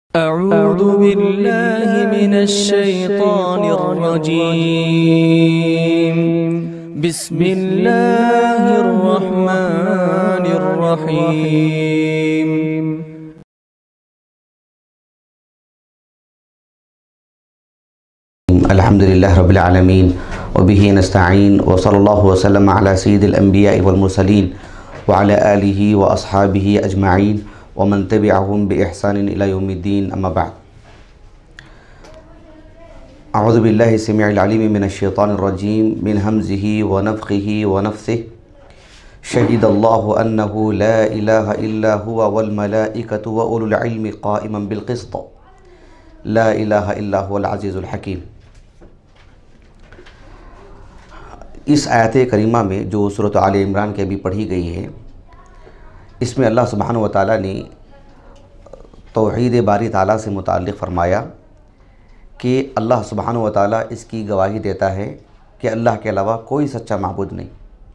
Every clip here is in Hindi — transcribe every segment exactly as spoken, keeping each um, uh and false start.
أعوذ بالله من الشيطان الرجيم بسم الله الرحمن الرحيم الحمد لله رب العالمين وبه نستعين وصلى الله وسلم على سيد الأنبياء والمرسلين وعلى آله وأصحابه أجمعين वमन तबिअहुम बिइहसान इला यौमिद्दीन अम्मा बाद। अऊज़ु बिल्लाहि समीउल अलीम मिनश शैतानिर रजीम मिन हमज़िही व नफ़ख़िही व नफ़्सिही शहीदल्लाहु अन्नहु ला इलाहा इल्ला हुवा वल मलाइकतु व उलुल इल्मि क़ाइमन बिल क़िस्त ला इलाहा इल्ला हुवल अज़ीज़ुल हकीम। इस आयत करीमा में जो सूरत आल इमरान के अभी पढ़ी गई है, इसमें अल्लाह सुब्हानहु व तआला ने तौहीद बारी ताला से मुताल्लिक़ फ़रमाया कि अल्लाह सुब्हानहु व तआला इसकी गवाही देता है कि अल्लाह के अलावा कोई सच्चा माबूद नहीं।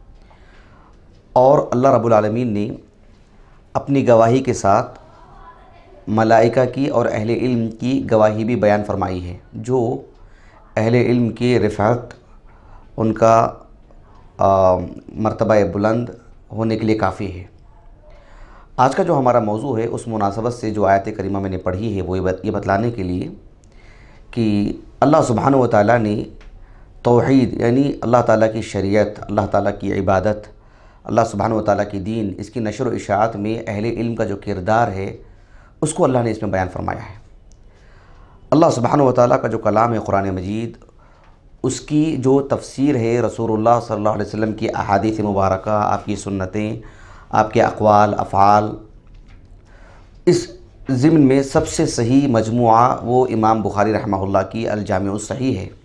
और अल्लाह रब्बुल आलमीन ने अपनी गवाही के साथ मलाइका की और अहले इल्म की गवाही भी बयान फरमाई है, जो अहले इल्म की रिफ़अत, उनका मर्तबा बुलंद होने के लिए काफ़ी है। आज का जो हमारा मौजू है, उस मुनासबत से जो आयत करीमा मैंने पढ़ी है, वो ये बतलाने के लिए कि अल्लाह सुब्हानहु व तआला ने तौहीद यानी अल्लाह ताला की शरीयत, अल्लाह ताला की इबादत, अल्लाह सुब्हानहु व तआला की दीन, इसकी नशर व इशाअत में अहले इल्म का जो किरदार है, उसको अल्लाह ने इसमें बयान फरमाया है। अल्लाह सुब्हानहु व तआला का जो कलाम है कुरान मजीद, उसकी जो तफसीर है रसूलुल्लाह सल्लल्लाहु अलैहि वसल्लम की अहादीस मुबारका, आपकी सुन्नतें, आपके अक़वाल अफ़आल, इस ज़िम्न में सबसे सही मजमुआ वो इमाम बुखारी रहमहुल्लाह की अल जामिउस सहीह है।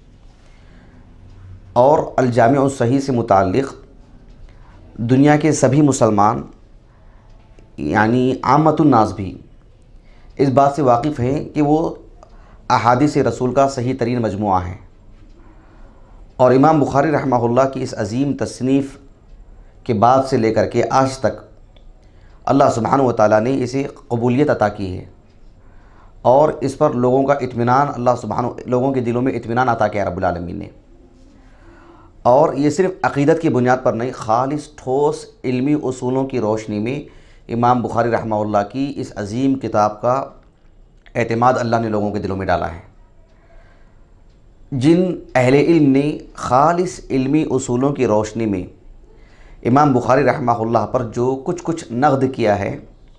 और अल जामिउस सहीह से मुताल्लिक़ दुनिया के सभी मुसलमान यानी आमतुन नास भी इस बात से वाकिफ़ हैं कि वो अहादीस रसूल का सही तरीन मजमुआ है। और इमाम बुखारी रहमहुल्लाह की इस अज़ीम तसनीफ़ के बाद से लेकर के आज तक अल्लाह सुब्हानहु व तआला ने इसे कबूलियत अता की है और इस पर लोगों का इत्मीनान, अल्लाह सुब्हानहु लोगों के दिलों में इत्मीनान अता किया रब्बुल आलमीन ने। और ये सिर्फ़ अक़ीदत की बुनियाद पर नहीं, ख़ालिस ठोस इल्मी उसूलों की रोशनी में इमाम बुखारी रहमहुल्लाह की इस अज़ीम किताब का एतमाद अल्लाह ने लोगों के दिलों में डाला है। जिन अहले इल्म ने ख़ालिस इल्मी उसूलों की रोशनी में इमाम बुखारी रहमहुल्लाह पर जो कुछ कुछ नक़्द किया है,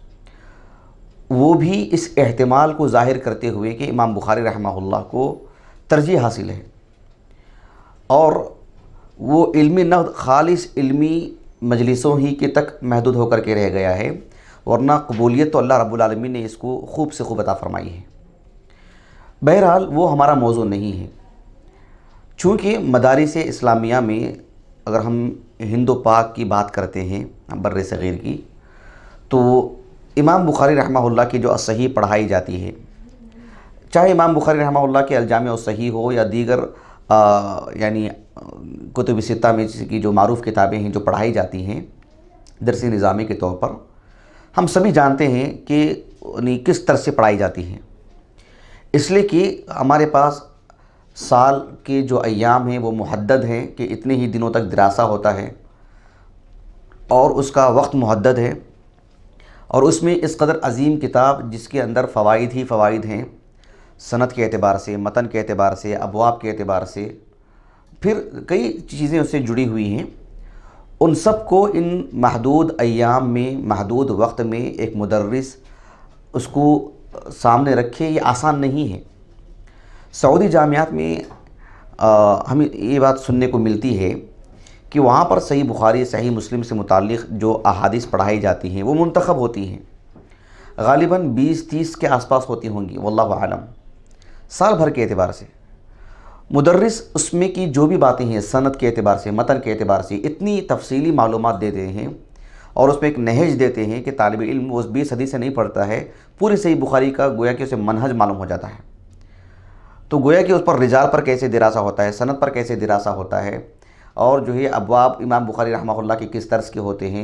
वो भी इस एहतिमाल को ज़ाहिर करते हुए कि इमाम बुखारी रहमहुल्लाह को तरजीह हासिल है और वो इल्मी नक़्द ख़ालिस इल्मी मजलिसों ही के तक महदूद होकर के रह गया है, वरना कबूलियत तो अल्लाह रब्बुल आलमीन ने इसको खूब से खूब अता फ़रमाई है। बहरहाल वो हमारा मौजू नहीं है। चूँकि मदारिस इस्लामिया में अगर हम हिंदो पाक की बात करते हैं बर्रे सग़ीर की, तो इमाम बुखारी रहमहुल्लाह की जो असहीह पढ़ाई जाती है, चाहे इमाम बुखारी रहमहुल्लाह के अल जामिउस सहीह हो या दीगर यानी कुतुब सित्ता में की जो मारूफ़ किताबें हैं जो पढ़ाई जाती हैं दरसी निज़ामी के तौर पर, हम सभी जानते हैं कि किस तरह से पढ़ाई जाती हैं। इसलिए कि हमारे पास साल के जो अय्याम हैं वो मुहद्दद हैं कि इतने ही दिनों तक दिरासा होता है और उसका वक्त मुहद्दद है, और उसमें इस कदर अज़ीम किताब जिसके अंदर फ़वाइद ही फ़वाइद हैं, सनद के एतबार से, मतन के एतबार से, अबवाब के एतबार से, फिर कई चीज़ें उससे जुड़ी हुई हैं, उन सब को इन महदूद अय्याम में, महदूद वक्त में एक मुदर्रिस उसको सामने रखे, ये आसान नहीं है। सऊदी जामियात में आ, हमें ये बात सुनने को मिलती है कि वहाँ पर सही बुखारी, सही मुस्लिम से मुताल्लिक़ जो अहादीस पढ़ाई जाती हैं वो मुंतखब होती हैं, ग़ालिबन बीस तीस के आसपास होती होंगी, वल्लाहु आलम, साल भर के एतबार से। मुदर्रिस उसमें की जो भी बातें हैं सनद के एतबार से, मतन के एतबार से इतनी तफसीली मालूमात देते हैं और उसमें एक नहज देते हैं कि तालिब इल्म वो बीस हदीस से नहीं पढ़ता है, पूरी सही बुखारी का गोया कि उसे मनहज मालूम हो जाता है। तो गोया कि उस पर रिजाल पर कैसे दिरासा होता है, सनद पर कैसे दिरासा होता है, और जो है अबवाब इमाम बुखारी रहमहुल्लाह के किस तर्ज के होते हैं,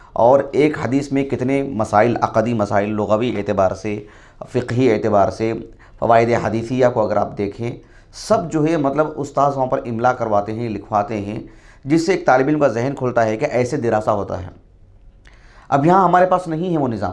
और एक हदीस में कितने मसाइल, अक़दी मसाइल, लुग़वी एतबार से, फ़िक़ही एतबार से, फ़वाइद हदीसिया को अगर आप देखें, सब जो है मतलब उस्ताद वहाँ पर इमला करवाते हैं, लिखवाते हैं, जिससे एक तालिब इल्म का जहन खुलता है कि ऐसे दिरासा होता है। अब यहाँ हमारे पास नहीं है वो निज़ाम।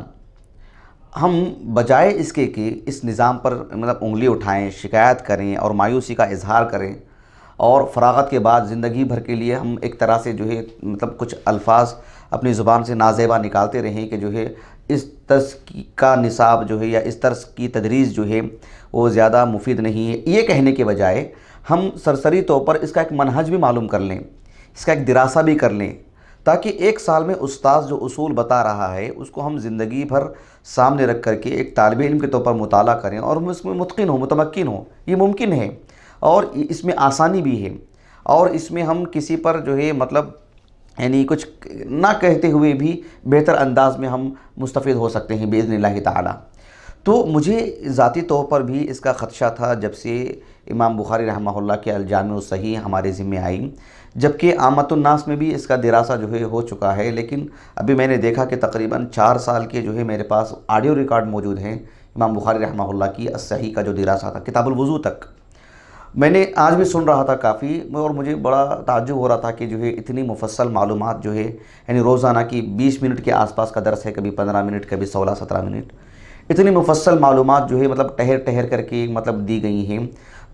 हम बजाय इसके कि इस निज़ाम पर मतलब उंगली उठाएं, शिकायत करें और मायूसी का इजहार करें, और फ़राग़त के बाद ज़िंदगी भर के लिए हम एक तरह से जो है मतलब कुछ अल्फाज अपनी ज़ुबान से नाज़ेबा निकालते रहें कि जो है इस तर्स का निसाब जो है या इस तर्स की तदरीस जो है वो ज़्यादा मुफीद नहीं है, ये कहने के बजाय हम सरसरी तौर पर इसका एक मनहज भी मालूम कर लें, इसका एक दिरासा भी कर लें, ताकि एक साल में उस्ताद जो उसूल बता रहा है उसको हम ज़िंदगी भर सामने रख करके एक तालिब इल्म के तौर पर मुताला करें और हम इसमें मुतकिन हो, मुतमक्किन हो। ये मुमकिन है और इसमें आसानी भी है, और इसमें हम किसी पर जो है मतलब यानी कुछ ना कहते हुए भी बेहतर अंदाज में हम मुस्तफ़ीद हो सकते हैं बिइज़्निल्लाहि ताला। तो मुझे ज़ाती तौर पर भी इसका ख़दशा था जब से इमाम बुखारी रहमहुल्लाह के अल-जामिउ सहीह हमारे ज़िम्मे आई, जबकि आमतुन नास में भी इसका दिरासा जो है हो चुका है। लेकिन अभी मैंने देखा कि तकरीबन चार साल के जो है मेरे पास ऑडियो रिकॉर्ड मौजूद हैं इमाम बुखारी रहमहुल्लाह की अस-सहीह का जो दिरासा था, किताबुल वुज़ू तक मैंने आज भी सुन रहा था काफ़ी, और मुझे बड़ा ताज्जुब हो रहा था कि जो है इतनी मुफस्सल मालूमात जो है, यानी रोज़ाना की बीस मिनट के आसपास का दर्स है, कभी पंद्रह मिनट, कभी सोलह सत्रह मिनट, इतनी मुफस्सल मालूमात जो है मतलब ठहर ठहर करके मतलब दी गई हैं,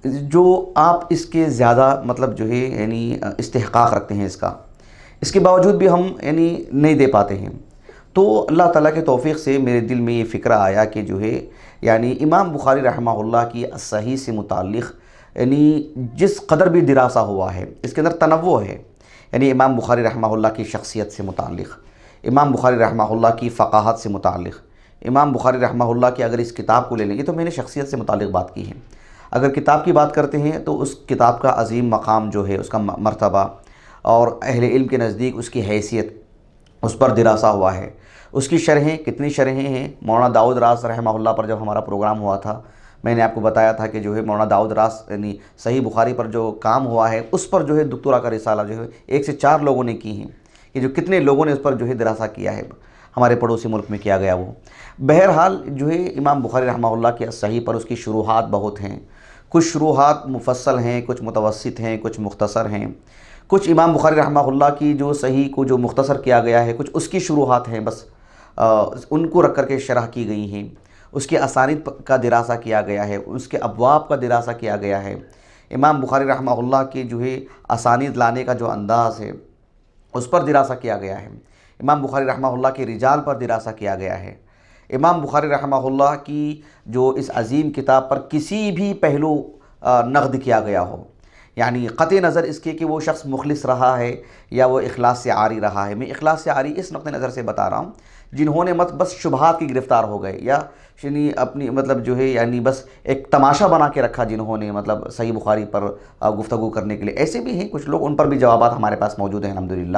जो आप इसके ज़्यादा मतलब जो है यानी इस्तिहक़ाक़ रखते हैं इसका, इसके बावजूद भी हम यानी नहीं दे पाते हैं। तो अल्लाह ताला के तौफ़ीक़ से मेरे दिल में ये फ़िक्र आया कि जो है यानी इमाम बुखारी रहमहुल्लाह की अस-सहीह से मुताल्लिक़ यानी जिस कदर भी दिरासा हुआ है इसके अंदर तनव्वुअ है, यानी इमाम बुखारी रहमहुल्लाह की शख्सियत से मुताल्लिक़, इमाम बुखारी रहमहुल्लाह की फ़क़ाहत से मुताल्लिक़, इमाम बुखारी रहमहुल्लाह की अगर इस किताब को ले लेंगे तो मैंने शख्सियत से मुताल्लिक़ बात की है। अगर किताब की बात करते हैं तो उस किताब का अज़ीम मकाम जो है, उसका मर्तबा और अहले इल्म के नज़दीक उसकी हैसियत, उस पर दिरासा हुआ है। उसकी शरहें, कितनी शरहें हैं। मौलाना दाऊद रास रहमहुल्लाह पर जब हमारा प्रोग्राम हुआ था, मैंने आपको बताया था कि जो है मौलाना दाऊद रास यानी सही बुखारी पर जो काम हुआ है उस पर जो है दुक्तोरा का रिसाला जो है एक से चार लोगों ने की हैं, कि जो कितने लोगों ने उस पर जो है दिरासा किया है, हमारे पड़ोसी मुल्क में किया गया वो। बहरहाल जो है इमाम बुखारी रहमहुल्लाह के सही पर उसकी शुरूहात बहुत हैं, कुछ शुरूहात मुफस्सल हैं, कुछ मुतवस्सित हैं, कुछ मुख्तसर हैं। कुछ इमाम बुखारी रहमहुल्लाह की जो सही को जो मुख्तसर किया गया है, कुछ उसकी शुरूहात हैं, बस आ, उनको रख कर के शरह की गई हैं। उसके असानीद का दिरासा किया गया है, उसके अबवाब का दिरासा किया गया है। इमाम बुखारी रहमहुल्लाह के जो है असानीद लाने का जो अंदाज़ है उस पर दिरासा किया गया है। इमाम बुखारी रहमहुल्लाह के रिजाल पर दिरासा किया गया है। इमाम बुखारी रहमहुल्लाह की जो इस अज़ीम किताब पर किसी भी पहलू नक़द किया गया हो, यानी क़त्ई नज़र इसके कि वो शख्स मुखलिस रहा है या वो इखलास से आरी रहा है। मैं इखलास से आरी इस नुक़्ते नज़र से बता रहा हूँ जिन्होंने मत बस शुबहात की गिरफ़्तार हो गए, या यानी अपनी मतलब जो है यानी बस एक तमाशा बना के रखा जिन्होंने मतलब सही बुखारी पर गुफ्तगू करने के लिए। ऐसे भी हैं कुछ लोग, उन पर भी जवाबात हमारे पास मौजूद हैं अल्हम्दुलिल्लाह।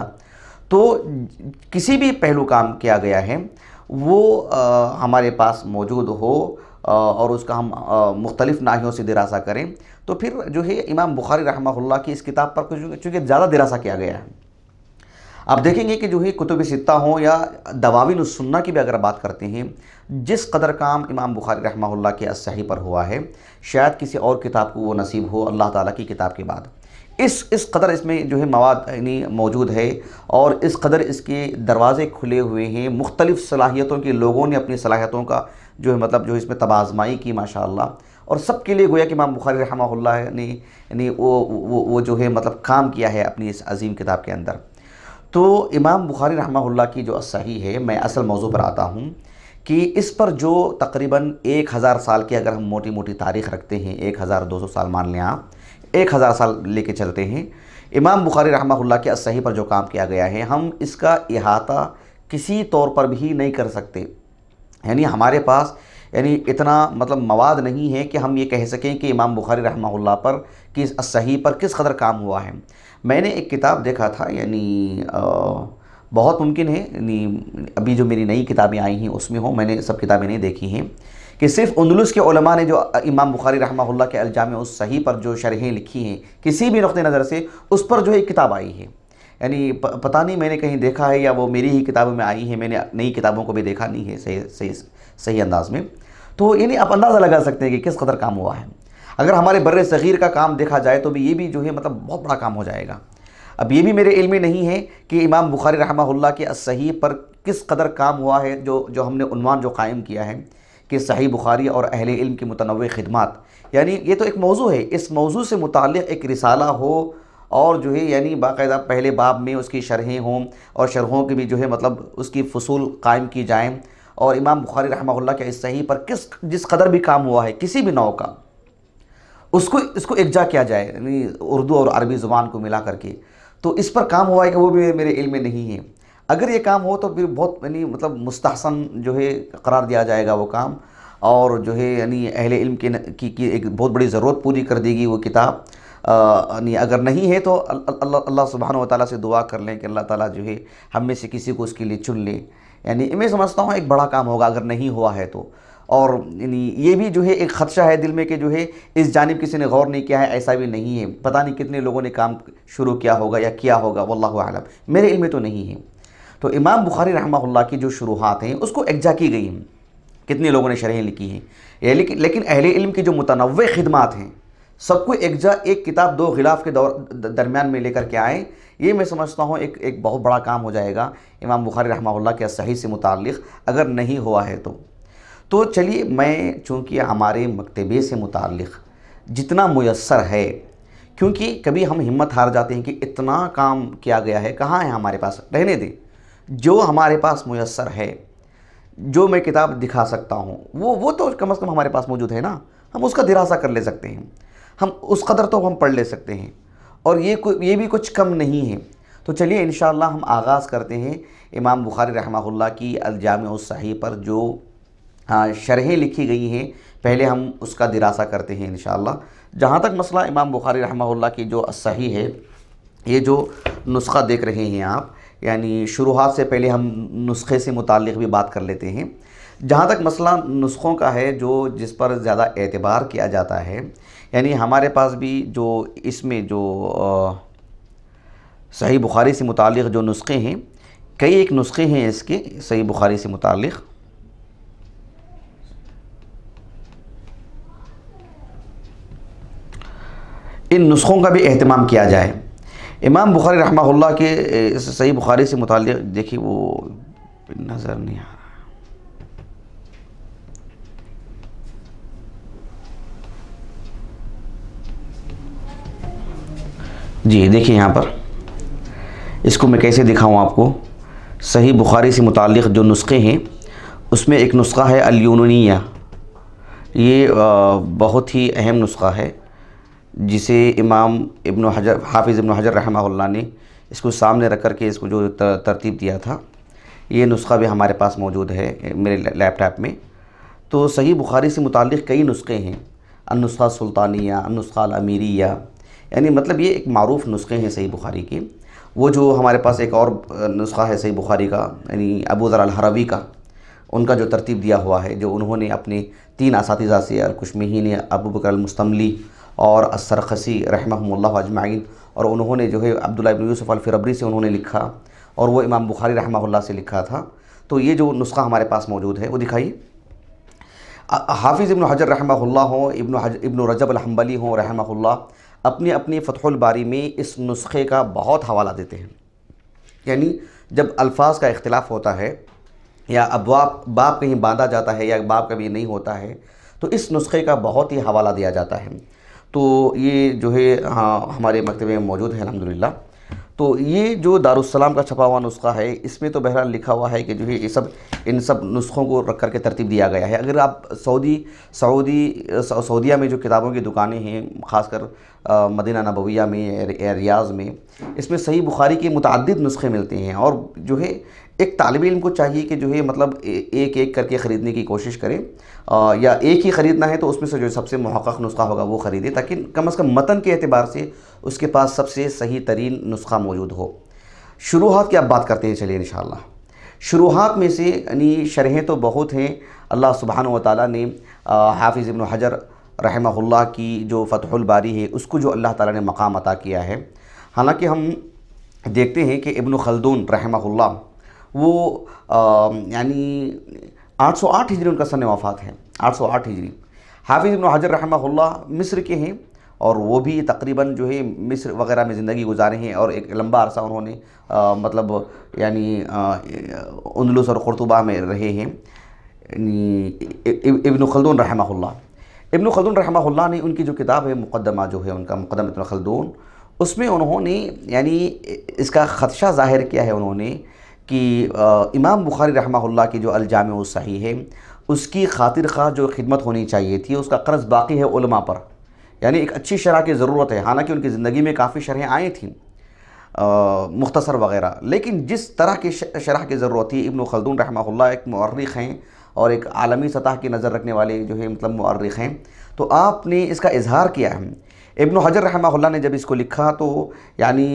तो किसी भी पहलू काम किया गया है वो आ, हमारे पास मौजूद हो आ, और उसका हम मुख्तलिफ़ नाहियों से दिरासा करें, तो फिर जो है इमाम बुखारी रहमहुल्लाह की इस किताब पर कुछ चूँकि ज़्यादा दिरासा किया गया है। आप देखेंगे कि जो है कुतुब सित्ता हो या दवाविन सुन्ना की भी अगर बात करते हैं, जिस कदर काम इमाम बुखारी रहमहुल्लाह के अस-सही पर हुआ है शायद किसी और किताब को वो नसीब हो अल्लाह ताला की किताब के बाद। इस इस कदर इसमें जो है मवाद यानी मौजूद है और इस कदर इसके दरवाज़े खुले हुए हैं। मुख्तलिफ़ सलाहियतों के लोगों ने अपनी सलाहियतों का जो है मतलब जो है इसमें तबाज़माई की माशाअल्लाह, और सबके लिए गोया कि इमाम बुखारी रहमहुल्लाह ने यानी वो वो वो जो है मतलब काम किया है अपनी इस अज़ीम किताब के अंदर। तो इमाम बुखारी रहमहुल्लाह की जो अस-सही है, मैं असल मौजू पर आता हूँ कि इस पर जो तकरीबन एक हज़ार साल की अगर हम मोटी मोटी तारीख़ रखते हैं, एक हज़ार दो सौ साल मान लें आप, एक हज़ार साल लेके चलते हैं, इमाम बुखारी रहमहुल्लाह के अस-सही पर जो काम किया गया है हम इसका इहाता किसी तौर पर भी नहीं कर सकते। यानी हमारे पास यानी इतना मतलब मवाद नहीं है कि हम ये कह सकें कि इमाम बुखारी रहमहुल्लाह पर किस अस-सही पर किस कदर काम हुआ है। मैंने एक किताब देखा था, यानी बहुत मुमकिन है यानी अभी जो मेरी नई किताबें आई हैं उसमें हो, मैंने सब किताबें नहीं देखी हैं, कि सिर्फ़ अंदलुस के उलमा ने जो इमाम बुखारी रहमहुल्लाह के अल-जामिउ उस सही पर जो शरहें लिखी हैं किसी भी नुक़्ते नज़र से, उस पर जो है एक किताब आई है। यानी पता नहीं मैंने कहीं देखा है या वो मेरी ही किताबों में आई है, मैंने नई किताबों को भी देखा नहीं है सही सही सही अंदाज में। तो यानी आप अंदाज़ा लगा सकते हैं कि किस कदर काम हुआ है। अगर हमारे बर्रे सग़ीर का काम देखा जाए तो भी ये भी जो है मतलब बहुत बड़ा काम हो जाएगा। अब ये भी मेरे इल्म में नहीं है कि इमाम बुखारी रहमहुल्लाह के सही पर किस कदर काम हुआ है। जो जो हमने उन्वान जो कायम किया है कि सही बुखारी और अहले इल्म की मुतनव्वे खिदमात, यानी ये तो एक मौजू है, इस मौजू से मुताल्लिक़ एक रिसाला हो और जो है यानी बाकायदा पहले बाब में उसकी शरहें हों और शरहों की भी जो है मतलब उसकी फसूल कायम की जाएँ और इमाम बुखारी रहमहुल्लाह के इस सही पर किस जिस कदर भी काम हुआ है किसी भी नौ का, उसको इसको एकजा किया जाए यानी उर्दू और अरबी ज़ुबान को मिला करके। तो इस पर काम हुआ है कि वो भी मेरे इल्म में नहीं है। अगर ये काम हो तो फिर बहुत यानी मतलब मुस्तहसन जो है करार दिया जाएगा वो काम, और जो है यानी अहले इल्म के की, की एक बहुत बड़ी ज़रूरत पूरी कर देगी वो किताब। यानी अगर नहीं है तो अल्लाह अल्लाह सुब्हानहू व तआला से दुआ कर लें कि अल्लाह ताला जो है हम में से किसी को उसके लिए चुन ले। यानी मैं समझता हूँ एक बड़ा काम होगा अगर नहीं हुआ है तो। और यानी ये भी जो है एक ख़दशा है दिल में कि जो है इस जानिब किसी ने गौर नहीं किया है, ऐसा भी नहीं है। पता नहीं कितने लोगों ने काम शुरू किया होगा या किया होगा, वल्लाहु आलम, मेरे इल्म में तो नहीं है। तो इमाम बुखारी रहमहुल्लाह की जो शुरुआत हैं उसको एकजा की गई हैं, कितने लोगों ने शरहें लिखी हैं, लेकिन लेकिन अहले इल्म की जो मुतनव्वे खिदमात हैं सबको एकजा एक किताब दो गिलाफ के दौर दरमियान में लेकर के आए। ये मैं समझता हूँ एक एक बहुत बड़ा काम हो जाएगा इमाम बुखारी रहमहुल्लाह के सही से मुताल्लिक़ अगर नहीं हुआ है तो। तो चलिए मैं चूँकि हमारे मकतबे से मुताल्लिक़ जितना मुयस्सर है, क्योंकि कभी हम हिम्मत हार जाते हैं कि इतना काम किया गया है, कहाँ है हमारे पास, रहने दें। जो हमारे पास मुयस्सर है, जो मैं किताब दिखा सकता हूँ वो वो तो कम अज़ कम हमारे पास मौजूद है ना, हम उसका दिरासा कर ले सकते हैं, हम उस कदर तो हम पढ़ ले सकते हैं, और ये ये भी कुछ कम नहीं है। तो चलिए इंशाअल्लाह हम आगाज़ करते हैं इमाम बुखारी रहमहुल्लाह की अल जामिउ सहीह पर जो हाँ शरहें लिखी गई हैं, पहले हम उसका दिरासा करते हैं इंशाअल्लाह। जहाँ तक मसला इमाम बुखारी रहमहुल्लाह की जो सहीह है, ये जो नुस्ख़ा देख रहे हैं आप, यानी शुरुआत से पहले हम नुस्खे से मुताल्लिक़ भी बात कर लेते हैं। जहाँ तक मसला नुस्ख़ों का है जो जिस पर ज़्यादा एतबार किया जाता है, यानी हमारे पास भी जो इसमें जो सही बुखारी से मुताल्लिक़ जो नुस्खे हैं, कई एक नुस्खे हैं इसके सही बुखारी से मुताल्लिक़। इन नुस्ख़ों का भी एहतमाम किया जाए। इमाम बुखारी रहमहुल्लाह के सही बुखारी से मुताल्लिक़ देखिए वो नज़र नहीं आ रहा, जी देखिए यहाँ पर, इसको मैं कैसे दिखाऊँ आपको। सही बुखारी से मुताल्लिक़ जो नुस्खे हैं उसमें एक नुस्ख़ा है अल-यूनुनिया, ये बहुत ही अहम नुस्ख़ा है जिसे इमाम इब्न हजर हाफिज़ इब्न हजर रहमहुल्लाह ने इसको सामने रख कर के इसको जो तरतीब दिया था, ये नुस्ख़ा भी हमारे पास मौजूद है मेरे लैपटॉप में। तो सही बुखारी से मुताल्लिक़ कई नुस्खे हैं, अन-नुस्ख़ा सुल्तानिया, अन-नुस्ख़ा अल-अमीरिया, यानी मतलब ये एक मारूफ़ नुस्खे हैं सही बुखारी के। वो जो हमारे पास एक और नुस्ख़ा है सही बुखारी का, यानी अबू ज़र अल-हरवी का, उनका जो तरतीब दिया हुआ है, जो उन्होंने अपने तीन असातिज़ा से अल-कुशमहीनी, अबू बकर अल-मुस्तमली और अस्सरख़सी रहमहुमुल्लाह अजमाइन, और उन्होंने जो है अब्दुल्लाह इब्न यूसुफ़ अल-फ़िरबरी से उन्होंने लिखा और वो इमाम बुखारी रहमहुल्लाह से लिखा था। तो ये जो नुस्ख़ा हमारे पास मौजूद है वो दिखाइए। हाफिज़ इब्न हजर रहमहुल्लाह हों, इब्न हज इब्न रजब अल-हम्बली हों रहमहुल्लाह, अपनी अपनी फ़तहुल बारी में इस नुस्खे का बहुत हवाला देते हैं। यानी जब अल्फाज का इख्तिलाफ़ होता है या अबवाब बाब कहीं बांधा जाता है या बाब कभी नहीं होता है, तो इस नुस्खे का बहुत ही हवाला दिया जाता है। तो ये जो है हाँ हमारे मकतबे में मौजूद है अल्हम्दुलिल्लाह। तो ये जो दारुस्सलाम का छपा हुआ नुस्खा है, इसमें तो बहरहाल लिखा हुआ है कि जो है ये सब इन सब नुस्खों को रख कर के तरतीब दिया गया है। अगर आप सऊदी सऊदी सऊदीया में जो किताबों की दुकानें हैं, ख़ासकर मदीना नबविया में या रियाज़ में, इसमें सही बुखारी के मुतअद्दिद नुस्खे मिलते हैं। और जो है एक तालिब इल्म को चाहिए कि जो है मतलब एक एक करके ख़रीदने की कोशिश करें, या एक ही ख़रीदना है तो उसमें से जो सबसे मुहक़्क़क़ नुस्खा होगा वो ख़रीदे, ताकि कम अज़ कम मतन के एतबार से उसके पास सबसे सही तरीन नुस्खा मौजूद हो। शुरुआत की आप बात करते हैं, चलिए इंशाअल्लाह। शुरुआत में से यानी शरहें तो बहुत हैं। अल्लाह सुब्हानहू व तआला ने हाफिज़ इब्न हजर रहमहुल्लाह की जो फ़तहुल बारी है उसको जो अल्लाह ताला ने मकाम अता किया है। हालांकि हम देखते हैं कि इब्न खल्दून रहमहुल्लाह वो यानी आठ सौ आठ हिजरी उनका सन वफ़ात है, आठ सौ आठ हिजरी। हाफिज़ इब्न हजर रहमहुल्लाह मिस्र के हैं और वो भी तकरीबन जो है मिस्र वगैरह में ज़िंदगी गुजारे हैं और एक लंबा अरसा उन्होंने आ, मतलब यानी उंदलुस और कुर्तुबा में रहे हैं। इब्न खल्दून रहमहुल्लाह इब्न खल्दून रहमहुल्लाह ने उनकी जो किताब है मुक़द्दमा जो है उनका मुक़द्दमा इब्न खल्दून, उसमें उन्होंने यानी इसका ख़दशा ज़ाहिर किया है उन्होंने कि इमाम बुखारी रहमहुल्लाह की जो अल-जामिउ सहीह है उसकी खातिर खा जो खिदमत होनी चाहिए थी उसका कर्ज़ बाकी है उलमा पर, यानी एक अच्छी शरह की ज़रूरत है। हालांकि उनकी ज़िंदगी में काफ़ी शरहें आई थीं मुख्तसर वग़ैरह, लेकिन जिस तरह की शरह की ज़रूरत थी, इब्न खल्दून रहमहुल्लाह एक मुअर्रिख़ हैं और एक आलमी सतह की नज़र रखने वाले जो है मतलब मुअर्रिख़ हैं, तो आपने इसका इजहार किया है। इब्न हजर रहमहुल्लाह ने जब इसको लिखा तो यानी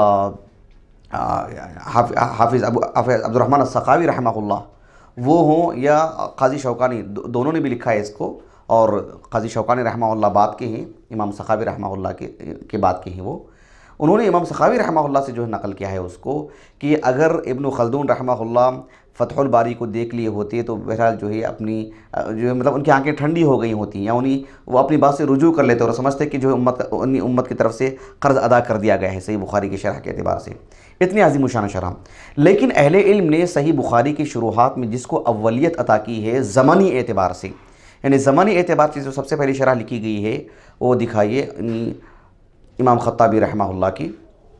हाफिज़ अबू अब्दुर्रहमान अस्सक़ावी रहमहुल्लाह वो हों या क़ाज़ी शौकानी, दो, दोनों ने भी लिखा है इसको, और क़ाज़ी शौकानी रहमहुल्लाह बाद के हैं, इमाम सख़ावी रहमहुल्लाह के के बाद के हैं वो। उन्होंने इमाम सख़ावी रहमहुल्लाह से जो है नक़ल किया है उसको कि अगर इब्न खल्दून रहमहुल्लाह फ़तहुल बारी को देख लिए होते तो बहरहाल जो है अपनी जो है मतलब उनकी आंखें ठंडी हो गई होती, या उन्हीं वो अपनी बात से रुजू कर लेते और समझते कि जो है उम्मत उन्हीं उम्मत की तरफ से कर्ज़ अदा कर दिया गया है सही बुखारी की शरह के अतबार से, इतनी अज़ीम शान शरह। लेकिन अहले इल्म ने सही बुखारी की शुरुआत में जिसको अव्वलियत अता की है ज़मानी एतबार से, यानी ज़मानी एतबार से जो सबसे पहली शरह लिखी गई है वो दिखाइए इमाम खत्ताबी रहमहुल्लाह की।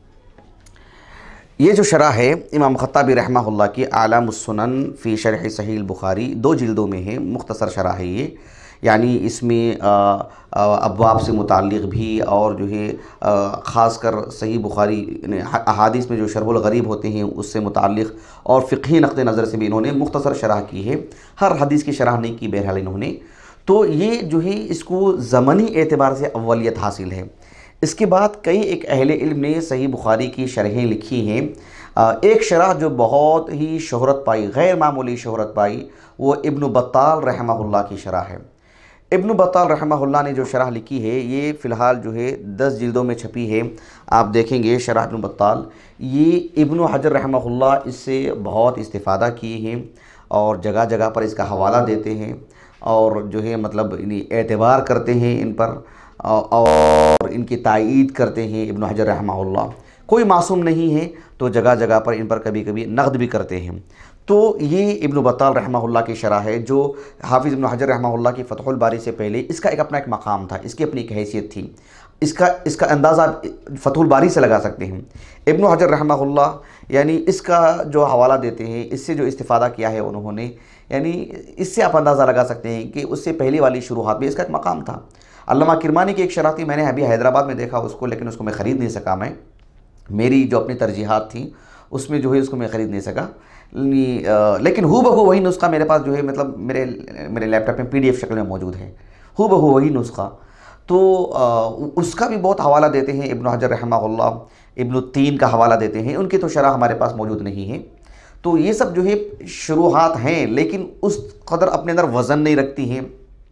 ये जो शरह है इमाम खत्ताबी रहमहुल्लाह की आलामुस्सुनन फ़ी शरह सहीह बुखारी, दो जिल्दों में है, मुख्तसर शरह है ये, यानी इसमें अब्वाब से मुताल्लिक़ भी और जो है ख़ासकर सही बुखारी अहादीस में जो शरहुल गरीब होते हैं उससे मुताल्लिक़ और फ़िक़ही नक़्ते नज़र से भी इन्होंने मुख्तसर शरह की है, हर हदीस की शरह नहीं की बहरहाल इन्होंने। तो ये जो है इसको ज़मानी एतबार से अव्वलियत हासिल है। इसके बाद कई एक अहले इल्म ने सही बुखारी की शरहें लिखी हैं। एक शरह जो बहुत ही शोहरत पाई, गैर मामूली शोहरत पाई, वो इब्न बत्ताल रहमहुल्लाह की शरह है। इब्न बत्ताल रहमहुल्लाह ने जो शरह लिखी है ये फ़िलहाल जो है दस जिल्दों में छपी है। आप देखेंगे शरह इब्न बत्ताल, ये इब्न हजर रहमहुल्लाह इससे बहुत इस्तिफ़ादा किए हैं और जगह जगह पर इसका हवाला देते हैं और जो है मतलब एतबार करते हैं इन पर और इनकी तायीद करते हैं इब्न हजर रहमहुल्लाह। कोई मासूम नहीं है तो जगह जगह पर इन पर कभी कभी नक़द भी करते हैं। तो ये इब्न बत्ताल रहमहुल्लाह की शरह है जो हाफिज़ इब्न हजर रहमहुल्लाह की फ़तहुल बारी से पहले इसका एक अपना एक मकाम था, इसकी अपनी एक हैसियत थी। इसका इसका अंदाज़ा फ़तहुल बारी से लगा सकते हैं। इब्न हजर रहमहुल्लाह यानी इसका जो हवाला देते हैं, इससे जो इस्तिफ़ादा किया है उन्होंने, यानी इससे आप अंदाज़ा लगा सकते हैं कि उससे पहली वाली शुरुआत में इसका एक मकाम था। अल्लामा किरमानी की एक शरह थी, मैंने अभी हैदराबाद में देखा उसको, लेकिन उसको मैं ख़रीद नहीं सका। मैं मेरी जो अपनी तरजीहात थी उसमें जो है उसको मैं ख़रीद नहीं सका, लेकिन हू बहू वही नुस्खा मेरे पास जो है मतलब मेरे मेरे लैपटॉप में पीडीएफ शक्ल में मौजूद है, हू बहू वही नुस्खा। तो आ, उसका भी बहुत हवाला देते हैं इब्न हजर रहमहुल्लाह, इब्न तीन का हवाला देते हैं, उनकी तो शरह हमारे पास मौजूद नहीं है। तो ये सब जो है शुरुआत हैं, लेकिन उस कदर अपने अंदर वज़न नहीं रखती हैं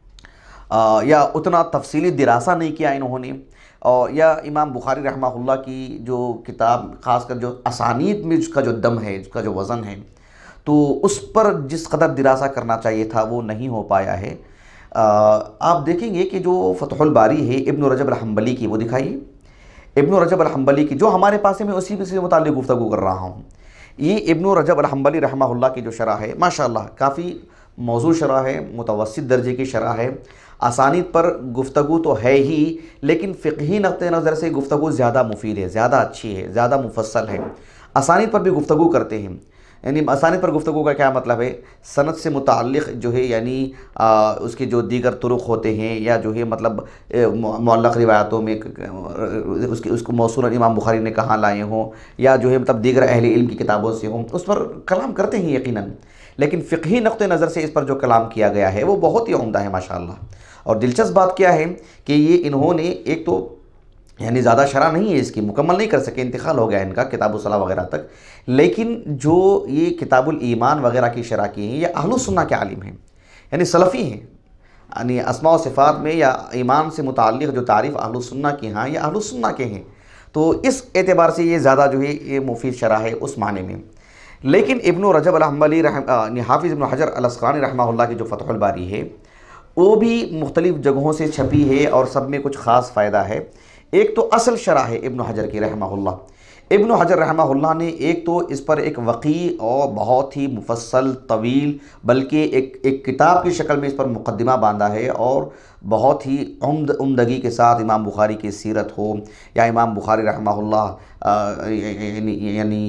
आ, या उतना तफसीली दिरासा नहीं किया इन्होंने, और या इमाम बुखारी रहमहुल्लाह की जो किताब ख़ासकर जो असानीद में उसका जो दम है, उसका जो वज़न है, तो उस पर जिस कदर दिरासा करना चाहिए था वो नहीं हो पाया है। आ, आप देखेंगे कि जो फ़तहुल बारी है इब्न रजब अल-हम्बली की, वो दिखाइए इब्न रजब अल-हम्बली की, जो हमारे पास है, मैं उसी से मुताल्लिक़ गुफ्तगू कर रहा हूँ। ये इब्न रजब अल-हम्बली रहमहुल्लाह की जो शरह है माशाअल्लाह काफ़ी मौजू शरह है, मुतवस्सित दर्जे की शरह है। असानीद पर गुफ्तगू तो है ही, लेकिन फ़िक़ही नक़्ते नज़र से गुफ्तगू ज़्यादा मुफीद है, ज़्यादा अच्छी है, ज़्यादा मुफस्सल है। असानीद पर भी गुफ्तगू करते हैं, यानी असानीद पर गुफ्तगू का क्या मतलब है, सनद से मुताल्लिक़ जो है यानी आ, उसके जो दीगर तुरुक़ होते हैं या जो है मतलब मुअल्लक़ रिवायतों में उसके उसको मौसूलन इमाम बुखारी ने कहाँ लाए हों या जो है मतलब दीगर अहले इल्म की किताबों से हों, उस पर कलाम करते हैं यकीनन, लेकिन फ़िक़ही नक़्ते नज़र से इस पर जो कलाम किया गया है वो बहुत ही उम्दा है माशाअल्लाह। और दिलचस्प बात क्या है कि ये इन्होंने एक तो यानी ज़्यादा शरह नहीं है इसकी, मुकम्मल नहीं कर सके, इंतकाल हो गया इनका किताबुल सलाह वगैरह तक, लेकिन जो ये किताबुल ईमान वगैरह की शरह की हैं ये अहलुस सुन्नह के आलिम हैं, यानी सलफ़ी हैं, यानी अस्मा व सिफ़ात में या ईमान से मुताल्लिक़ जो तारीफ़ अहलुस सुन्नह की, हाँ ये अहलुस सुन्नह के हैं। तो इस एतबार से ये ज़्यादा जो है ये मुफीद शरह है उस माने में। लेकिन इब्न रजब अल-हंबली हाफिज़ इब्न हजर अल-अस्क़लानी रहमहुल्लाह की जो फ़तहुल बारी है वो भी मुख्तलिफ़ जगहों से छपी है और सब में कुछ ख़ास फ़ायदा है। एक तो असल शरह है इब्न हजर की रहमहुल्लाह। इब्न हजर रहमहुल्लाह ने एक तो इस पर एक वक़ी और बहुत ही मुफस्सल तवील बल्कि एक एक किताब की शक्ल में इस पर मुक़द्दिमा बांधा है और बहुत ही उम्द उम्दगी के साथ इमाम बुखारी की सीरत हो या इमाम बुखारी रहमहुल्लाह यानी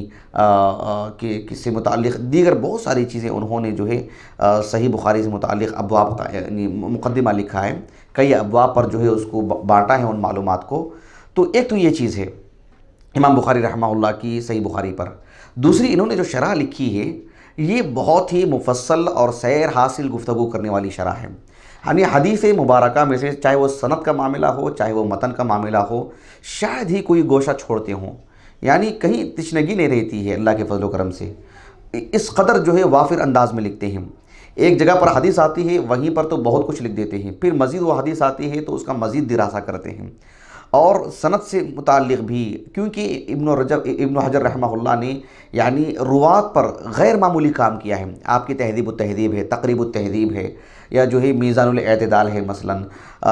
कि किससे मुताल्लिक़ दीगर बहुत सारी चीज़ें उन्होंने जो है आ, सही बुखारी से मुताल्लिक़ अब्वाब का यानी मुक़द्दिमा लिखा है, कई अब्वाब पर जो है उसको बाँटा है उन मालूमात को। तो एक तो ये चीज़ है इमाम बुखारी रहमहुल्लाह की सही बुखारी पर। दूसरी इन्होंने जो शरह लिखी है ये बहुत ही मुफस्सल और सैर हासिल गुफ्तगू करने वाली शरह है। यानी हदीस मुबारका में से चाहे वो सनद का मामला हो चाहे वो मतन का मामला हो, शायद ही कोई गोशा छोड़ते हों, यानी कहीं तिश्नगी नहीं रहती है अल्लाह के फजल करम से। इस कदर जो है वाफिर अंदाज में लिखते हैं। एक जगह पर हदीस आती है वहीं पर तो बहुत कुछ लिख देते हैं, फिर मज़ीद वो हदीस आती है तो उसका मज़ीद दिरासा करते हैं और सनद से मुताल्लिक़ भी, क्योंकि इब्न रजब इब्न हजर रहमहुल्लाह ने यानी रुवात पर गैर मामूली काम किया है। आपकी तहज़ीब व तहज़ीब है, तक़रीब व तहज़ीब है या जो है मीज़ानुल एतदाल है मसलन,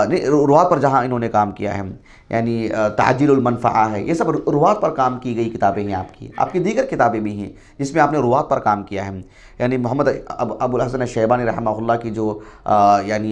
रुवात पर जहाँ इन्होंने काम किया है यानी ताजीलुल मनफ़आ है, ये सब रुवात पर काम की गई किताबें हैं आपकी। आपकी दीगर किताबें भी हैं जिसमें आपने रुवात पर काम किया है। यानी मोहम्मद अब अबुल हसन शैबानी रहमहुल्लाह की जो आ, यानी